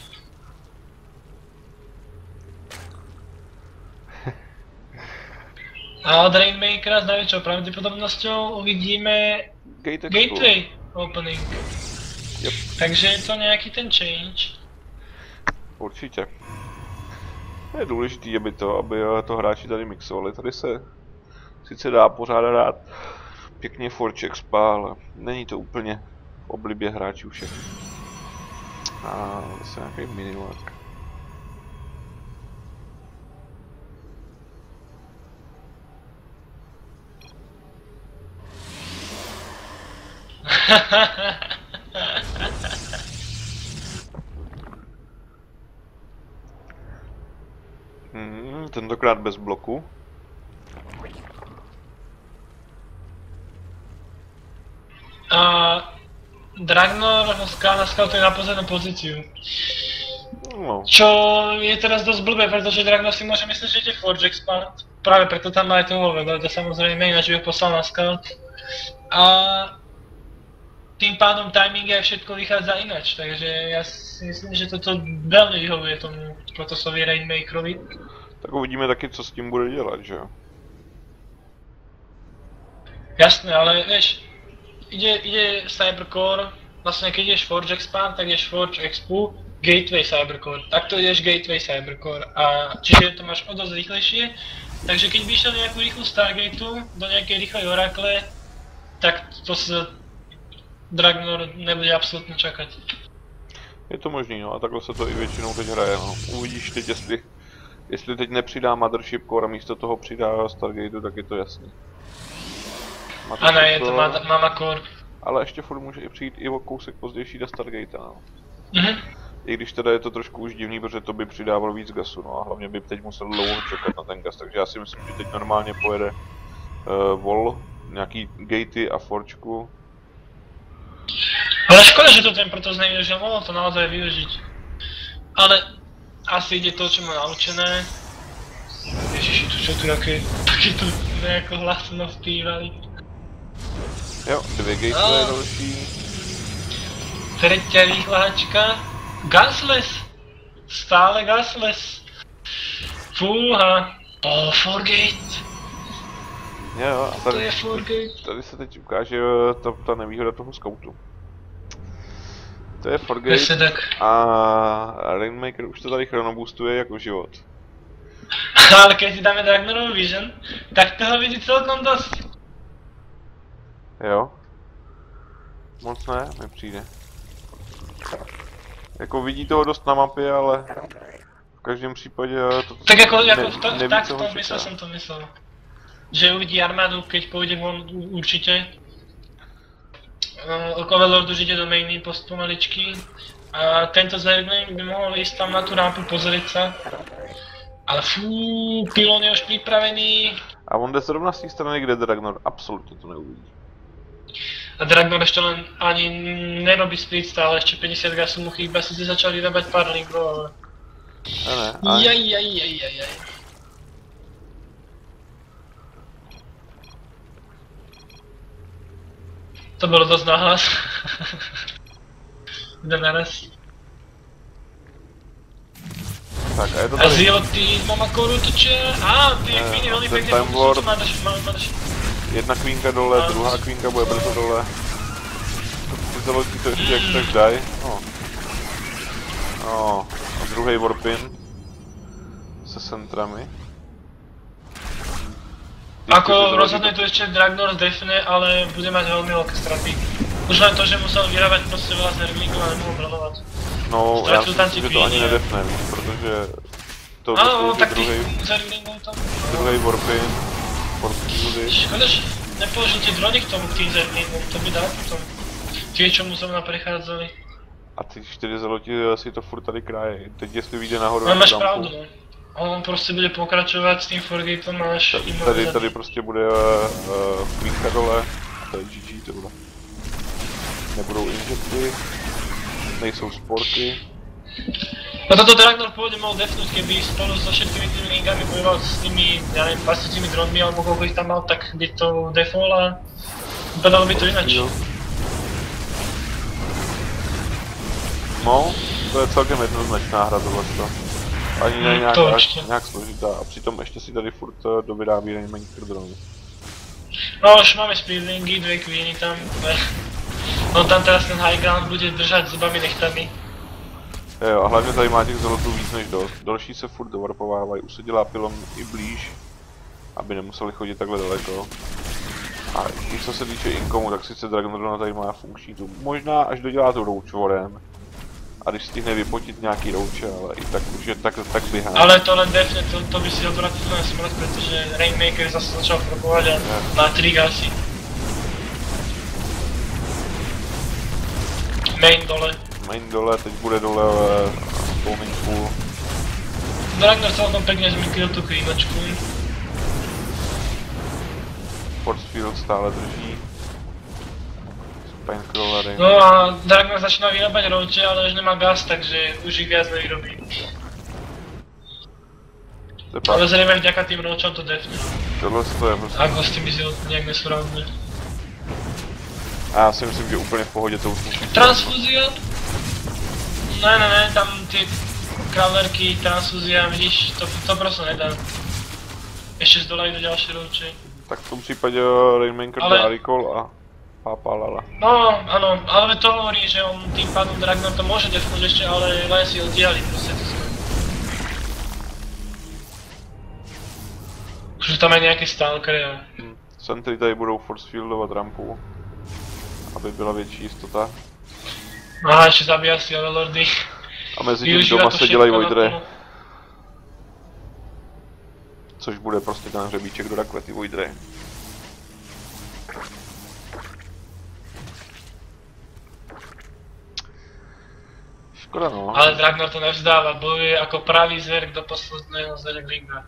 A od Rainmakera s najväčšou pravdepodobnosťou uvidíme Gate Gateway opening. Yep. Takže je to nějaký ten change. Určitě. Je důležité, aby to, aby to hráči tady mixovali. Tady se sice dá pořád hrát pěkně Forge Expa, ale není to úplně v oblibě hráčů všech. A zase nějaký minilák. Hmm, tentokrát bez bloku. A Dragnor naskautuje na poslednú pozíciu. No. Čo je teraz dosť blbé, pretože Dragnor si môže myslieť, že ide Forge Expand. Práve preto tam má aj ten level, to samozrejme, ináč by ho poslal na scout. A tým pádom timing aj všetko vychádza inač, takže ja si myslím, že toto veľmi vyhovuje tomu Protosovi Rainmakerovi. Tak uvidíme taky, co s tím bude dělat, že jo? Jasné, ale vieš, ide, ide Cybercore, vlastne keď ideš Forge Expand, tak ideš Forge Expu, Gateway Cybercore, takto ideš Gateway Cybercore, a čiže to máš o dosť rýchlejšie, takže keď by išiel nejakú rýchlu Stargateu, do nejakej rýchlej Oracle, tak to sa Dragnor nebude absolutně čekat. Je to možný, no, a takhle se to i většinou teď hraje, no. Uvidíš teď, jestli, jestli teď nepřidá Mothership Core a místo toho přidá Stargateu, tak je to jasný. Ano, je to Mama Core. Ale ještě furt může i přijít i o kousek pozdější do Stargate, no. Mhm. I když teda je to trošku už divný, protože to by přidávalo víc gasu, no a hlavně by teď musel dlouho čekat na ten gas, takže já si myslím, že teď normálně pojede uh, Wall, nějaký gatey a Forčku. Ale škoda, že to ten Protoss nevyužil, mohol to naozaj využiť. Ale asi ide to, čo má naučené. Ježiši, tu čo tu také, také tu nejako hlasno zpívali. Jo, dvě gateway No. další. Tretia rýchláčka. Gasless! Stále gasless. Fúha. Oh, Forgate. Jo, a To tady, je Forgate. tady se teď ukáže eh, ta, ta nevýhoda toho scoutu. To je Forgate Presne tak. a Rainmaker už to tady chronoboostuje jako život. Ale keď si dáme Dragnorovú Vision, tak toho vidí celkom dosť. Jo. Moc ne, mi přijde. Jako vidí toho dost na mapě, ale v každém případě to Tak jako, jako ne, v to, neví, tak co v ho tom mysle čeká. som to myslel. Že uvidí armádu, keď pôjde von určite. Uh, okolo Lord už ide do mainy post pomaličky. A tento Zergling by mohol ísť tam na tú rampu pozrieť sa. Ale fú, pylon je už pripravený. A on jde zrovna z té strany, kde Dragnor absolutně to neuvidí. A Dragnor ešte len ani nerobí split stále, ešte päťdesiat gasu mu chýba, si začal vyrábať pár linkov, ale... Ne, ne, ale... Jaj, jaj, jaj, jaj, jaj. To bylo dost nahlas. Jde naraz. Tak a je to A tady. zjel ty mama koru toče. A ty Eh, kvíny velmi ten pěkně Time fokusují, Lord. máš, máš, máš. Jedna kvínka dole, A- druhá kvínka bude brzo dole. Ty zalotí to ještě jak tak daj. No. No. A druhý warpin. Se centrami. Ty Ako chtějí rozhodne založit- tu ešte Dragnor defne, ale bude mať veľmi veľké straty. Už len to, že musel vyrábať proste veľa zerglíkov a nemohol branovať. No, já Ztratil si tam myslím, ty že to ani kvíny. nedefne, víš, protože to Áno, zaslouží tak druhý, tých zerglíkov tam... druhý warpin, force fieldy. Škoda, že nepoložil tie drony k tomu, k tým zerglíkom, to by dal potom. Tie, čo mu zrovna prechádzali. A ty čtyři zaloti si to furt tady kráje. Teď jestli vyjde nahoru No na máš tu pravdu, rampu, no. On prostě bude pokračovat s tím Forgatem až Tady, jim tady, zabít. tady prostě bude uh, Queenka dole, to je G G tohle. Nebudou injekty, nejsou sporky. No toto Dragnor pôvodne mohol defnúť, keby spolu so všetkými tými linkami bojoval s tými, ja neviem, dvadsiatimi dronmi alebo koľko ich tam mal, tak by to defol a vypadalo by to inač. No, to je celkem jednoznačná hra tohle. Ani ne Hmm, nějak, to až, ještě. nějak složitá a přitom ještě si tady furt uh, dovyrábí Rainmaker drony. No už máme speedlingy, dve queeny tam, ale on tam teraz ten high ground bude držať zubami nechtami. Jo, a hlavně tady má těch zolotů víc než dost. Další se furt dovarpovávají, už se dělá pilon i blíž, aby nemuseli chodit takhle daleko. A i co se týče inkomu, tak sice Dragonrona tady má funkční tu. Možná až dodělá tu roučvorem. A když stihne vypotit nějaký rouče, ale i tak už je tak, tak běhá. Ale to len defne, to, to by si odvratil na smrť, pretože Rainmaker zase začal propovať a má tri gasy. Main dole. Main dole, teď bude dole uh, spawning pool. Dragnor celkom pekne zmikil tú klínočku. Force field stále drží. Spinecrawlery. No a Dragnor začína vyrábať rouče, ale už nemá gas, takže už ich viac nevyrobí. Ale zrejme vďaka tým roučom to defne. Tohle je prostě... Ako s tým by si nejak nesprávne. A já si myslím, že úplně v pohodě to už musí. Transfúzia? Ne, ne, ne, tam ty králerky, transfúzia, vidíš, to, to prostě nedá. Ještě zdolají do ďalšie rouče. Tak v tom případě Rainmaker Ale- dá recall a pápa lala. No, áno, ale to hovorí, že on tým pádom Dragnor to môže defnúť ešte, ale len si oddiali proste to svoje. Už sú tam aj nejaké stalkery a... Hm. Sentry tady budou force fieldovat rampu, aby byla větší jistota. Aha, ešte zabíja si Overlordy. A mezi tím Využívá doma to se dělají všetko voidre, naplno. což bude prostě ten hřebíček do rakve, ty voidre. Škoda no. Ale Dragnor to nevzdáva, bojuje ako pravý zverk do posledného zerglinga.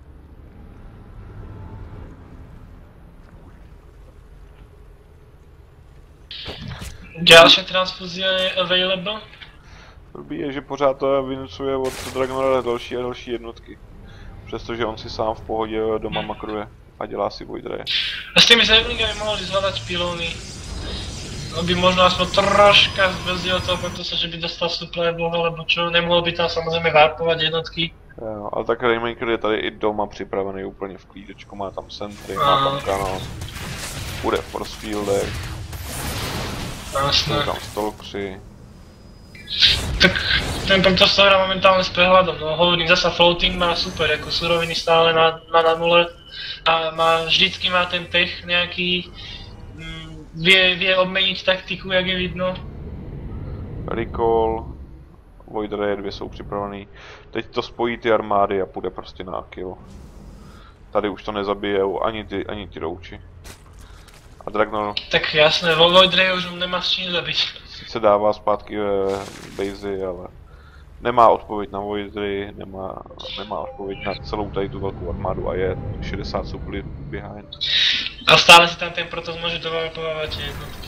Ďalšia transfúzia je available? Blbý je, že pořád to vynucuje od Dragnora další a další jednotky. Přestože on si sám v pohodě doma Hmm. makruje a dělá si voidre. A s tými zerglingami mohli zvládať pilóny. Aby možno aspoň troška zbrzdil toho Protosa, že by dostal supply block alebo čo, nemohol by tam samozrejme warpovať jednotky. Jo, ale tak Rainmaker je tady i doma připravený úplně v klídečku, má tam sentry, má Aha. tam kanon, bude v force fieldech, jsou Jasné. tam stalkři. Tak ten Protoss to hrá momentálne s prehľadom, no hovorím zasa floating má super, ako suroviny stále na, má na nule a má, vždycky má ten tech nejaký, mm, vie, vie obmeniť taktiku, jak je vidno. Recall, voidre dvě jsou připravený. Teď to spojí ty armády a půjde prostě na kill. Tady už to nezabijou ani ty, ani ty rouči. A Dragnor Tak jasné, vo Voidre už nemá s čím zabiť. sice dává zpátky eh, bazy, ale nemá odpověď na voidry, nemá, nemá odpověď na celou tady tu velkou armádu a je šedesát supli behind. A stále si tam ten Protoss môže dovarpovávať tie jednotky.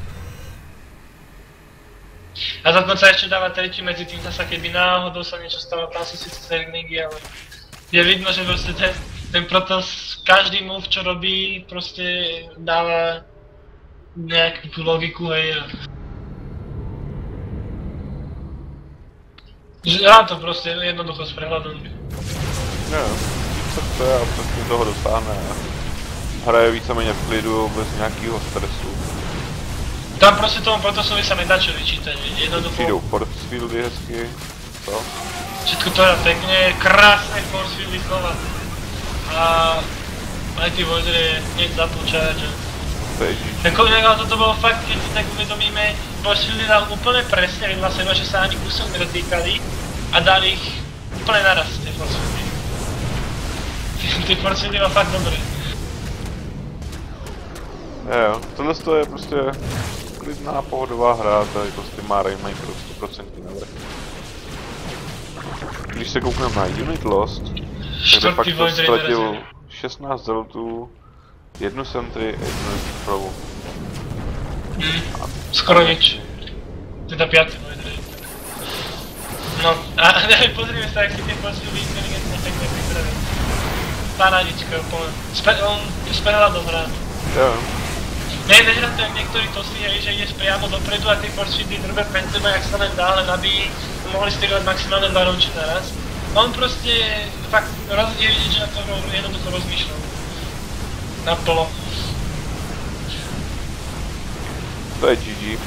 A dokonca ešte dáva tretiu medzi tým zasa, keby náhodou sa niečo stalo, tam sú síce zerglingy, ale je vidno, že proste ten, ten Protoss, každý move čo robí, proste dáva nejakú tú logiku, hej. A... Že Hrá to proste jednoducho s prehľadom. Ne, co chce a přesně toho dosáhne. Hraje víceméně v klidu, bez nějakého stresu. Tam proste tomu Protossovi sa nedá čo vyčítať, jednoducho. Přijdou force fieldy hezky, co? Všetko to hrá pekne, krásne force fieldy slova. A aj tí voidre hneď zapnú charge. To je G G. Jako inak, ale toto bolo fakt, keď si tak uvedomíme, force fieldy dal úplne presne vedľa seba, že sa ani kúsok nedotýkali a dali ich úplne naraz, tie force fieldy. Ty force fieldy má fakt dobré. Jo, tohle to je prostě klidná pohodová hra, tady prostě má Rainmaker sto procent navrh. když se koukneme na unit lost, tak de facto ztratil šestnáct zeltů, jednu sentry, jednu provu. Hmm, skoro nič. Teda pět Voidry. No, a pozrime sa, jak si tie posily inteligentne pekne pripravil. Parádička úplne. Spe on spehľa dobrá. Jo. Ne, nehrá to jak niektorí to si, že ideš priamo dopredu a tie force fieldy drbe pred seba, jak sa len dá, len aby mohli styrovať maximálne dva rouči naraz. On proste fakt roz, je vidieť, že na to jednoducho rozmýšľal. Naplno. To je gé gé.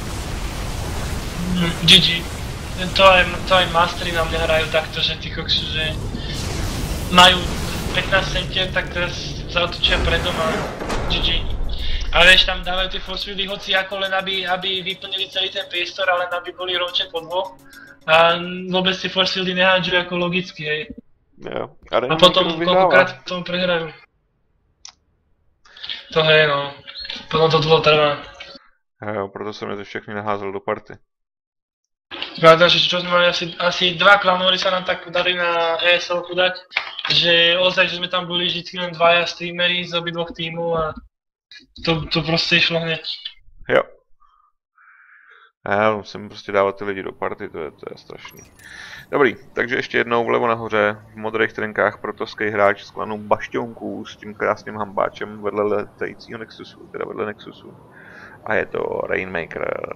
Mm, gé gé. To aj, to aj mastery na mňa hrajú takto, že tí koksu, že majú pätnásť centier, tak teraz zautočia predom a gé gé. Ale vieš, tam dávajú tie force fieldy hoci ako len aby, aby vyplnili celý ten priestor, ale len aby boli rovče po dvoch. A vôbec tie force fieldy nehádžujú ako logicky, hej. Jo. A, a potom koľkokrát tomu prehrajú. To hej no, potom to dlho trvá. Jo, proto jsem je to všechny naházel do party. Pravda, že čo sme mali asi, asi dva klamory sa nám tak dali na é es el-ku dať, že ozaj, že sme tam boli vždycky len dvaja streamery z obidvoch týmov a to, to prostě išlo hneď. Jo. Já musím prostě dávat ty lidi do party, to je, to je strašný. Dobrý, takže ještě jednou vlevo nahoře, v modrých trenkách protovský hráč z klanu Bašťonků s tím krásným hambáčem vedle letajícího Nexusu, teda vedle Nexusu. A je to Rainmaker.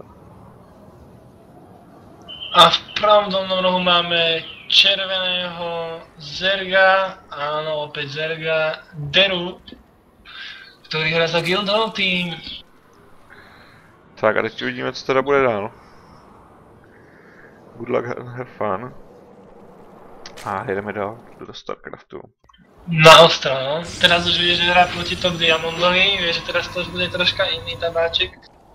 A v pravom dolnom rohu máme červeného Zerga, áno, opäť Zerga, Deru, ktorý hra za Guildhall Team. Tak a teď uvidíme, co teda bude dál. Good luck, have fun. A jedeme dál do Starcraftu. Na ostro, no. Teraz už vieš, že hrá proti Top Diamondovi, vieš, že teraz to už bude troška iný tabáček.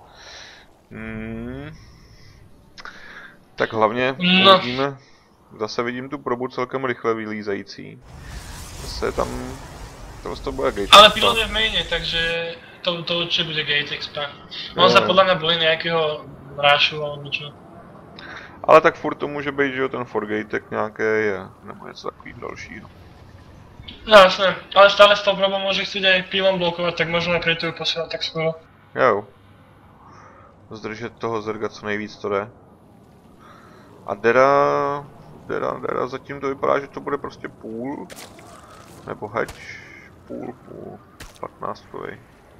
Hmm. Tak hlavně no. uvidíme, zase vidím tu probu celkem rychle vylízající. Zase tam, to to bude Gate Ale Expa. pilot je v maine, takže to, to určite bude Gate Expa. On sa podľa mňa bojí nejakého rášu alebo čo. Ale tak furt to může být, že jo, ten Forgatek nějaký nebo něco takový dalšího. No jasné, ale stále s tou probou môže chcieť aj pilom blokovať, tak možno aj preto ju posielať tak skoro. Jo. Zdržet toho Zerga co nejvíc to jde. A Dera, Dera, Dera zatím to vypadá, že to bude prostě půl, nebo hedge, půl, půl, patnáctkovej.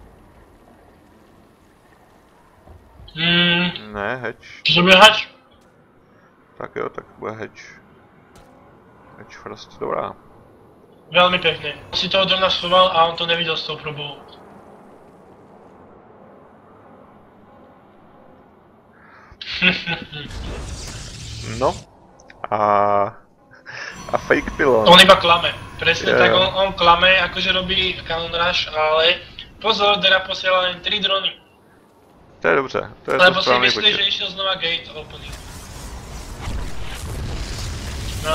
Mm. Ne, hedge. To bude hedge? Tak jo, tak bude hedge. Hedge first, dobrá. Veľmi pekne. Si toho drona schoval a on to nevidel s tou probou. No. A... A fake pylon. On iba klame. Presne yeah. tak, on, on klame, akože robí Cannon Rush, ale pozor, Dera posiela len tri drony. To je dobře, to je Lebo to si správný myslí, počet. že išiel znova Gate opening. No.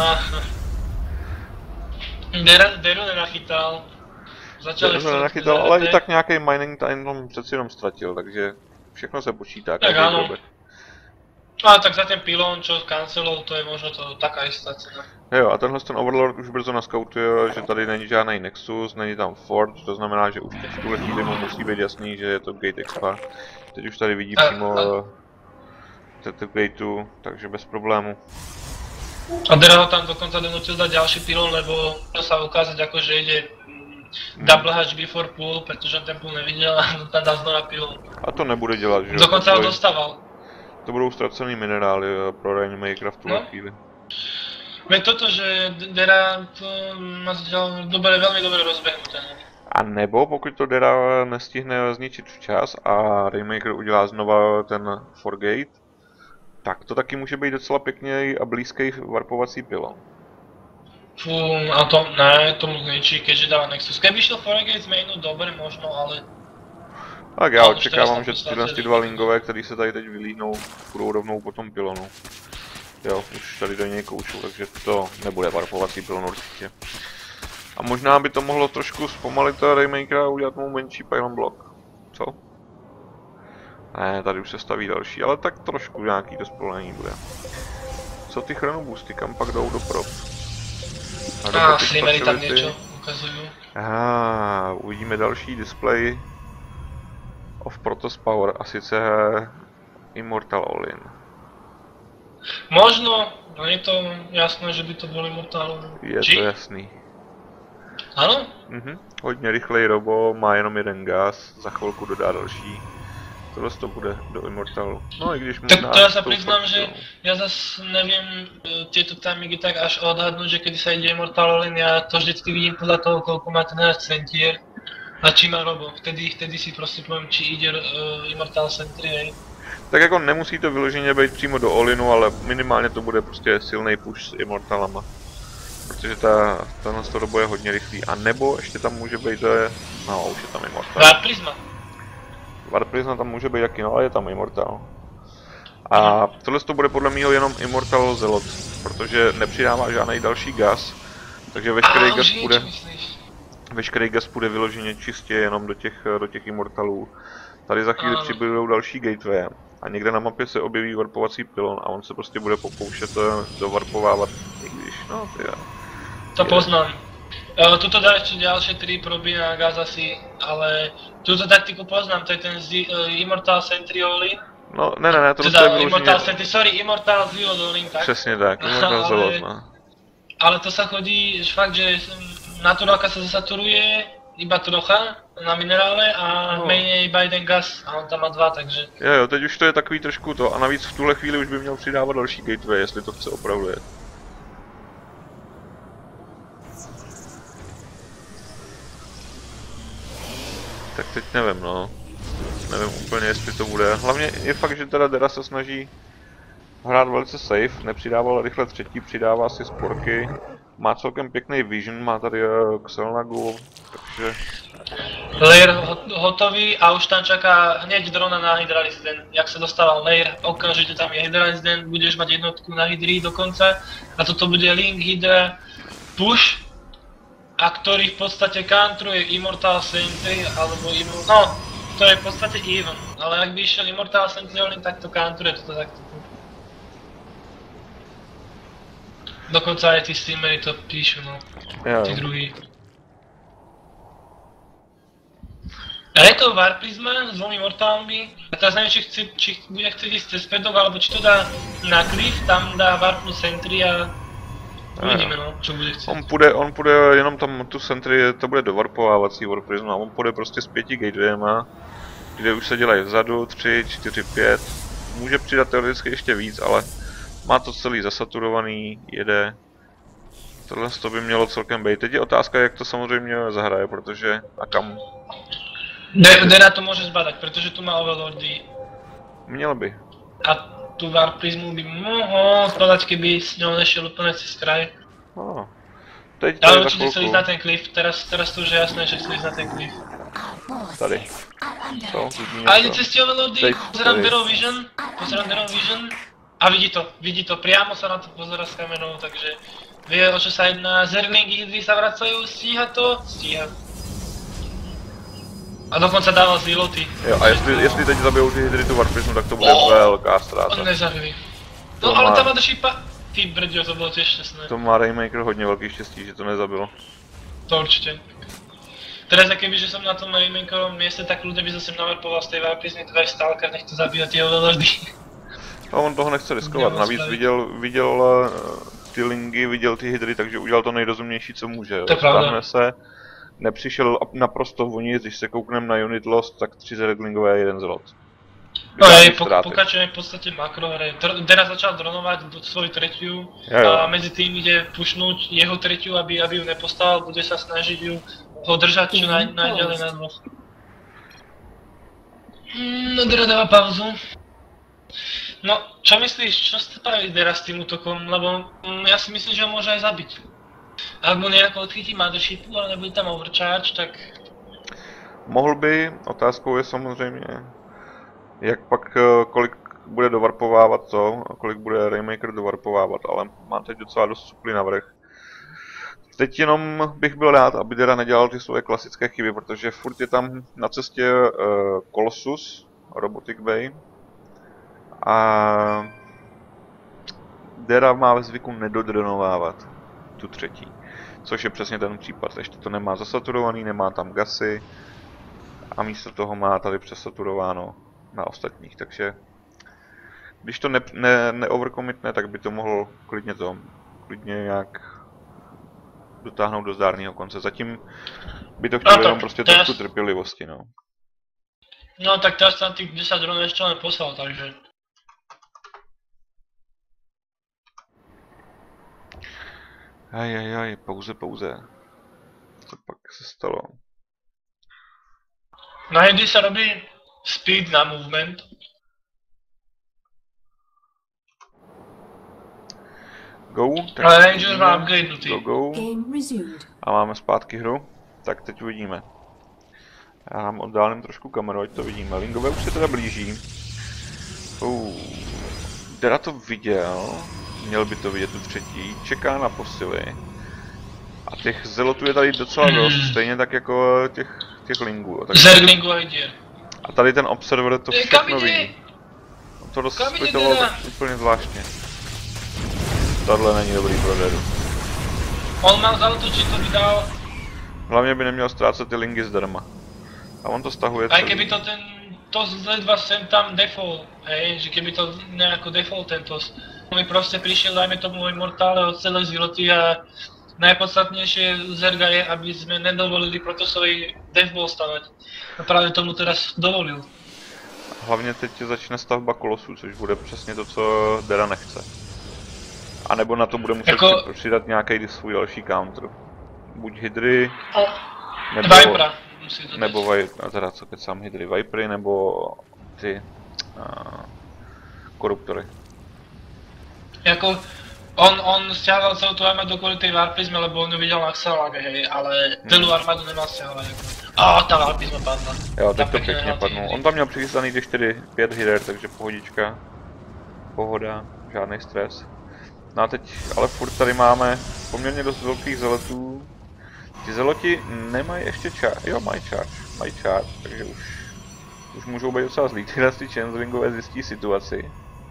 Dera, Deru nenachytal. Začal Deru nenachytal, ale i tak nějaký mining time tam přeci jenom ztratil, takže všechno se počítá. Tak áno. A tak za ten pylon, čo cancelol, to je možno to taká istá cena. Jo, a tenhle ten Overlord už brzo naskautuje, že tady není žádný Nexus, není tam Ford, to znamená, že už v tuhle chvíli mu musí být jasný, že je to Gate Expa. Teď už tady vidí a, přímo a... tento Gateu, takže bez problému. A Dera ho tam dokonca donutil dať ďalší pylon, lebo to sa ukázať ako, že ide mm, double hatch before pool, pretože ten pool nevidel a tam dá znova pylon. A to nebude dělat, že jo? Dokonca ho dostával. To budou ztracený minerály pro Rainmaker v tuhle no. chvíli. Veď toto, že Dera to má zatiaľ dobre, veľmi dobre rozbehnuté. A nebo pokud to Dera nestihne zničit včas a Rainmaker udělá znova ten Forgate, tak to taky může být docela pěkný a blízký warpovací pylon. Fú, a to ne, tomu zničí, keďže dáva Nexus. Keby šlo Forgate z mainu, dobre možno, ale... Tak já očekávám, že tyhle ty dva lingové, které se tady teď vylíhnou, budou rovnou po tom pylonu. Jo, už tady do něj koučou, takže to nebude warpovací pylon určitě. A možná by to mohlo trošku zpomalit Rainmakera a udělat mu menší pylon block. Co? Ne, tady už se staví další, ale tak trošku nějaký to zpomalení bude. co ty chronoboosty, kam pak jdou do prop? A ah, streamery tam něco ukazují. Ah, uvidíme další display of Protoss Power, a sice Immortal All-in. Možno, no je to jasné, že by to byl Immortal All-in. Je Či? to jasný. Ano? Mhm, hodně rychlej robo, má jenom jeden gas, za chvilku dodá další. Tohle to bude do Immortalu. No i když možná... Tak to já se přiznám, že já zase nevím tyto timingy tak až odhadnout, že když se jde Immortal All-in, já to vždycky vidím podle toho, kolik má ten centier a či má robo. Vtedy, vtedy si prostě povím, či jde uh, Immortal Sentry, hej. Tak jako nemusí to vyloženě být přímo do All-inu, ale minimálně to bude prostě silný push s Immortalama. Protože ta, tenhle to robo je hodně rychlý. A nebo ještě tam může být, no už je tam Immortal. Warp Prisma. Warp Prisma tam může být taky, no ale je tam Immortal. A tohle to bude podle mého jenom Immortal Zealot, protože nepřidává žádný další gas. Takže veškerý gas bude, veškerý gas bude vyloženě čistě jenom do těch, do těch Immortalů. Tady za chvíli přibydou další gateway. A někde na mapě se objeví warpovací pylon a on se prostě bude pokoušet dovarpovávat, i když, no ty jo. To poznám. Uh, tuto dá ešte ďalšie tri proby na gas asi, ale túto taktiku poznám, to je ten Z, uh, Immortal Sentry All-in. No, ne, ne, ne, to teda, je vyloženě... Immortal Sentry, sorry, Immortal Zealot All-in, tak? Přesně tak, Immortal Zealot, no. Ale to sa chodí, fakt, že naturálka sa zasaturuje iba trocha na minerále a no. Méně iba jeden gas a on tam má dva, takže... Jo, jo, teď už to je takový trošku to a navíc v tuhle chvíli už by měl přidávat další gateway, jestli to chce opravdu jet. Tak teď nevím, no. Nevím úplně, jestli to bude. Hlavně je fakt, že teda Dera se snaží hrát velice safe, nepřidával rychle třetí, přidává si sporky. Má celkem pěkný vision, má tady uh, Xel'Nagu, takže... Lair hotový a už tam čaká hneď drona na Hydralisden. Jak se dostával Lair, okamžite tam je Hydralisden, budeš mať jednotku na Hydrii dokonca. A toto bude Link Hydra push, a ktorý v podstate countruje Immortal Sentry, alebo Immortal... No, to je v podstate even, ale ak by išiel Immortal Sentry All-in, tak to countruje toto takto. Dokonca aj tí streamery to píšu, no. Jo. Tí druhý. A je to Warp Prisma s dvomi mortálmi. A teraz neviem, či, chci, či bude chcieť ísť cez Pedok, alebo či to dá na Cliff, tam dá Warpnu Sentry a... Uvidíme, no, čo bude chcieť. On půjde, on půjde jenom tam tu Sentry, to bude dovarpovávací Warp Prisma. On půjde prostě s pěti gatewayema, kde už se dělají vzadu, tři, čtyři, pět. Může přidat teoreticky ještě víc, ale má to celý zasaturovaný, jede. Tohle to by mělo celkem být. Teď je otázka, jak to samozřejmě zahraje, protože a kam. Dera to může zbadať, protože tu má Overlordy. Měl by. A tu Warp Prismu by mohl zbadať, keby s ňou nešiel úplne cez kraj. No. Teď ale určite chcel ísť na ten cliff, teraz, teraz to už je jasné, že chcel ísť na ten cliff. Tady. Co? A ide cez tie Overlordy, pozerám Derov Vision, pozerám Derov Vision. A vidí to, vidí to, priamo sa na to pozera s kamenou, takže vie, o čo sa jedná. Zerglingy Hydry sa vracajú, stíha to? Stíha. A dokonca dával Zealoty. Jo, a jestli, jestli teď zabijou ty Hydry tu Warp Prismu, tak to bude oh, velká ztráta. On nezabili. No to ale má... tam má do šípa... Ty brďo, to bylo tiež šťastné. To má Rainmaker hodně velký štěstí, že to nezabilo. To určite. Teraz keby, že som na tom Rainmakerovom mieste, tak ľudia by zase navarpoval z tej Warp Prismy dva Stalker, nech to zabíja tie Overlordy. A on toho nechce riskovat, navíc viděl, viděl uh, ty lingy, viděl ty hydry, takže udělal to nejrozumnější, co může. Stáhne se, nepřišel naprosto o nic, když se koukneme na unit lost, tak tři zerglingové a jeden zlot. No jej, pokračujeme v podstate makrohre. Dera začal dronovať do svoju tretiu a medzi tým ide pušnúť jeho tretiu, aby, aby ju nepostal, bude sa snažiť ju ho držať čo naj, najďalej na dvoch. No Dera dáva pauzu. No, čo myslíš, čo spraví Dera s tým útokom, lebo mm, ja si myslím, že ho môže aj zabiť. Ak mu nejako odchytí mothershipu, ale nebude tam overcharge, tak... Mohl by, otázkou je samozřejmě, jak pak, kolik bude dovarpovávat to, kolik bude Rainmaker dovarpovávat, ale má teď docela dost suply navrch. Teď jenom bych byl rád, aby Dera nedělal ty svoje klasické chyby, protože furt je tam na cestě uh, Colossus, Robotic Bay. A Dera má ve zvyku nedodronovávat tu třetí. Což je přesně ten případ. Ještě to nemá zasaturovaný, nemá tam gasy. A místo toho má tady přesaturováno na ostatních. Takže když to ne, ne, neovercommitne, tak by to mohlo klidně to klidně nějak dotáhnout do zdárného konce. Zatím by to chtělo No, jenom prostě teraz... trošku trpělivosti, no. No tak teraz tam tých desať dronov ešte len poslal, takže... Aj, aj, aj, pouze, pouze. Co pak se stalo? Na hedy sa robí speed na movement. Go, tak Ale Ranger má upgradenutý. go, go. Game resumed. A máme zpátky hru. Tak teď uvidíme. Já nám oddálím trošku kameru, ať to vidíme. Lingové už se teda blíží. Uh, Dera to viděl. Měl by to vidět tu třetí. Čeká na posily. A těch zelotů je tady docela dost, stejně tak jako těch, těch lingů. Tak... Zerglingu a Idier. A tady ten observer to všechno ví. On to rozsplitoval tak úplně zvláštně. Tohle není dobrý pro Deru. On mal zautočiť, to by dal... Hlavně by neměl ztrácet ty lingy zdarma. A on to stahuje Aj celý. keby to ten... To ledva sem tam default, hej, že keby to nejako default tento... Mi proste prišiel, dajme tomu Immortale od celé ziloty a... Najpodstatnejšie Zerga je, aby sme nedovolili Protosovi Deathball stavať. A práve tomu teraz dovolil. Hlavně teď začne stavba kolosů, což bude přesně to, co Dera nechce. A nebo na to bude muset jako... přidat nějaký svůj další counter. Buď Hydry, o, nebo... Vipera musí to nebo vaj... teda co kecám, Hydry, Vipery, nebo ty... Uh, koruptory. Jako... On, on stiahol celú tú armádu kvôli tej Warprizme, lebo on ju videl na Xalage, hej, ale hmm. celú armádu nemal stiahovať jako. Á, tá Warprizma padla. Jo, teď to pěkně padnul. On tam měl přichystaný ty čtyři pět hider, takže pohodička. Pohoda, žádný stres. No a teď, ale furt tady máme poměrně dost velkých zelotů. Ti zeloti nemají ještě charge, jo mají charge, mají charge, takže už, už můžou být docela zlí. Tyhle ty changelingové zjistí situaci.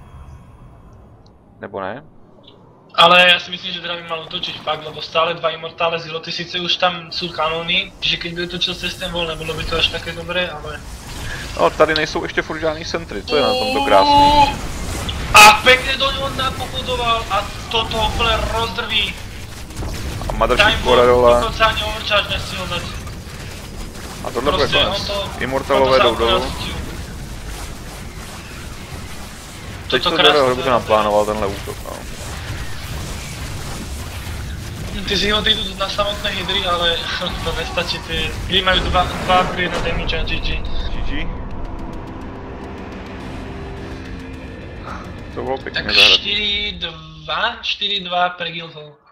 Nebo ne? Ale ja si myslím, že Dera by mal utočiť fakt, lebo stále dva Immortale ziloty, síce už tam sú kanóny, čiže keď by utočil cez ten vol, nebylo by to až také dobré, ale... No, tady nejsou ještě furt žádný centry, to je na tomto krásný. A pekne do něho napochodoval a toto úplne rozdrví. A Mothership Coradola. Dokonce ani overcharge nestihl dať. A tohle bude konec. Immortalové jdou dolů. Teď to Dera dobře naplánoval tenhle útok, no. Ty si ho idú na samotné hydry, ale to nestačí, ty hry majú dva, dva upgrade na damage a G G. G G? To bylo pěkně tak zahrát. štyri dva, štyri dva pre Guildhall.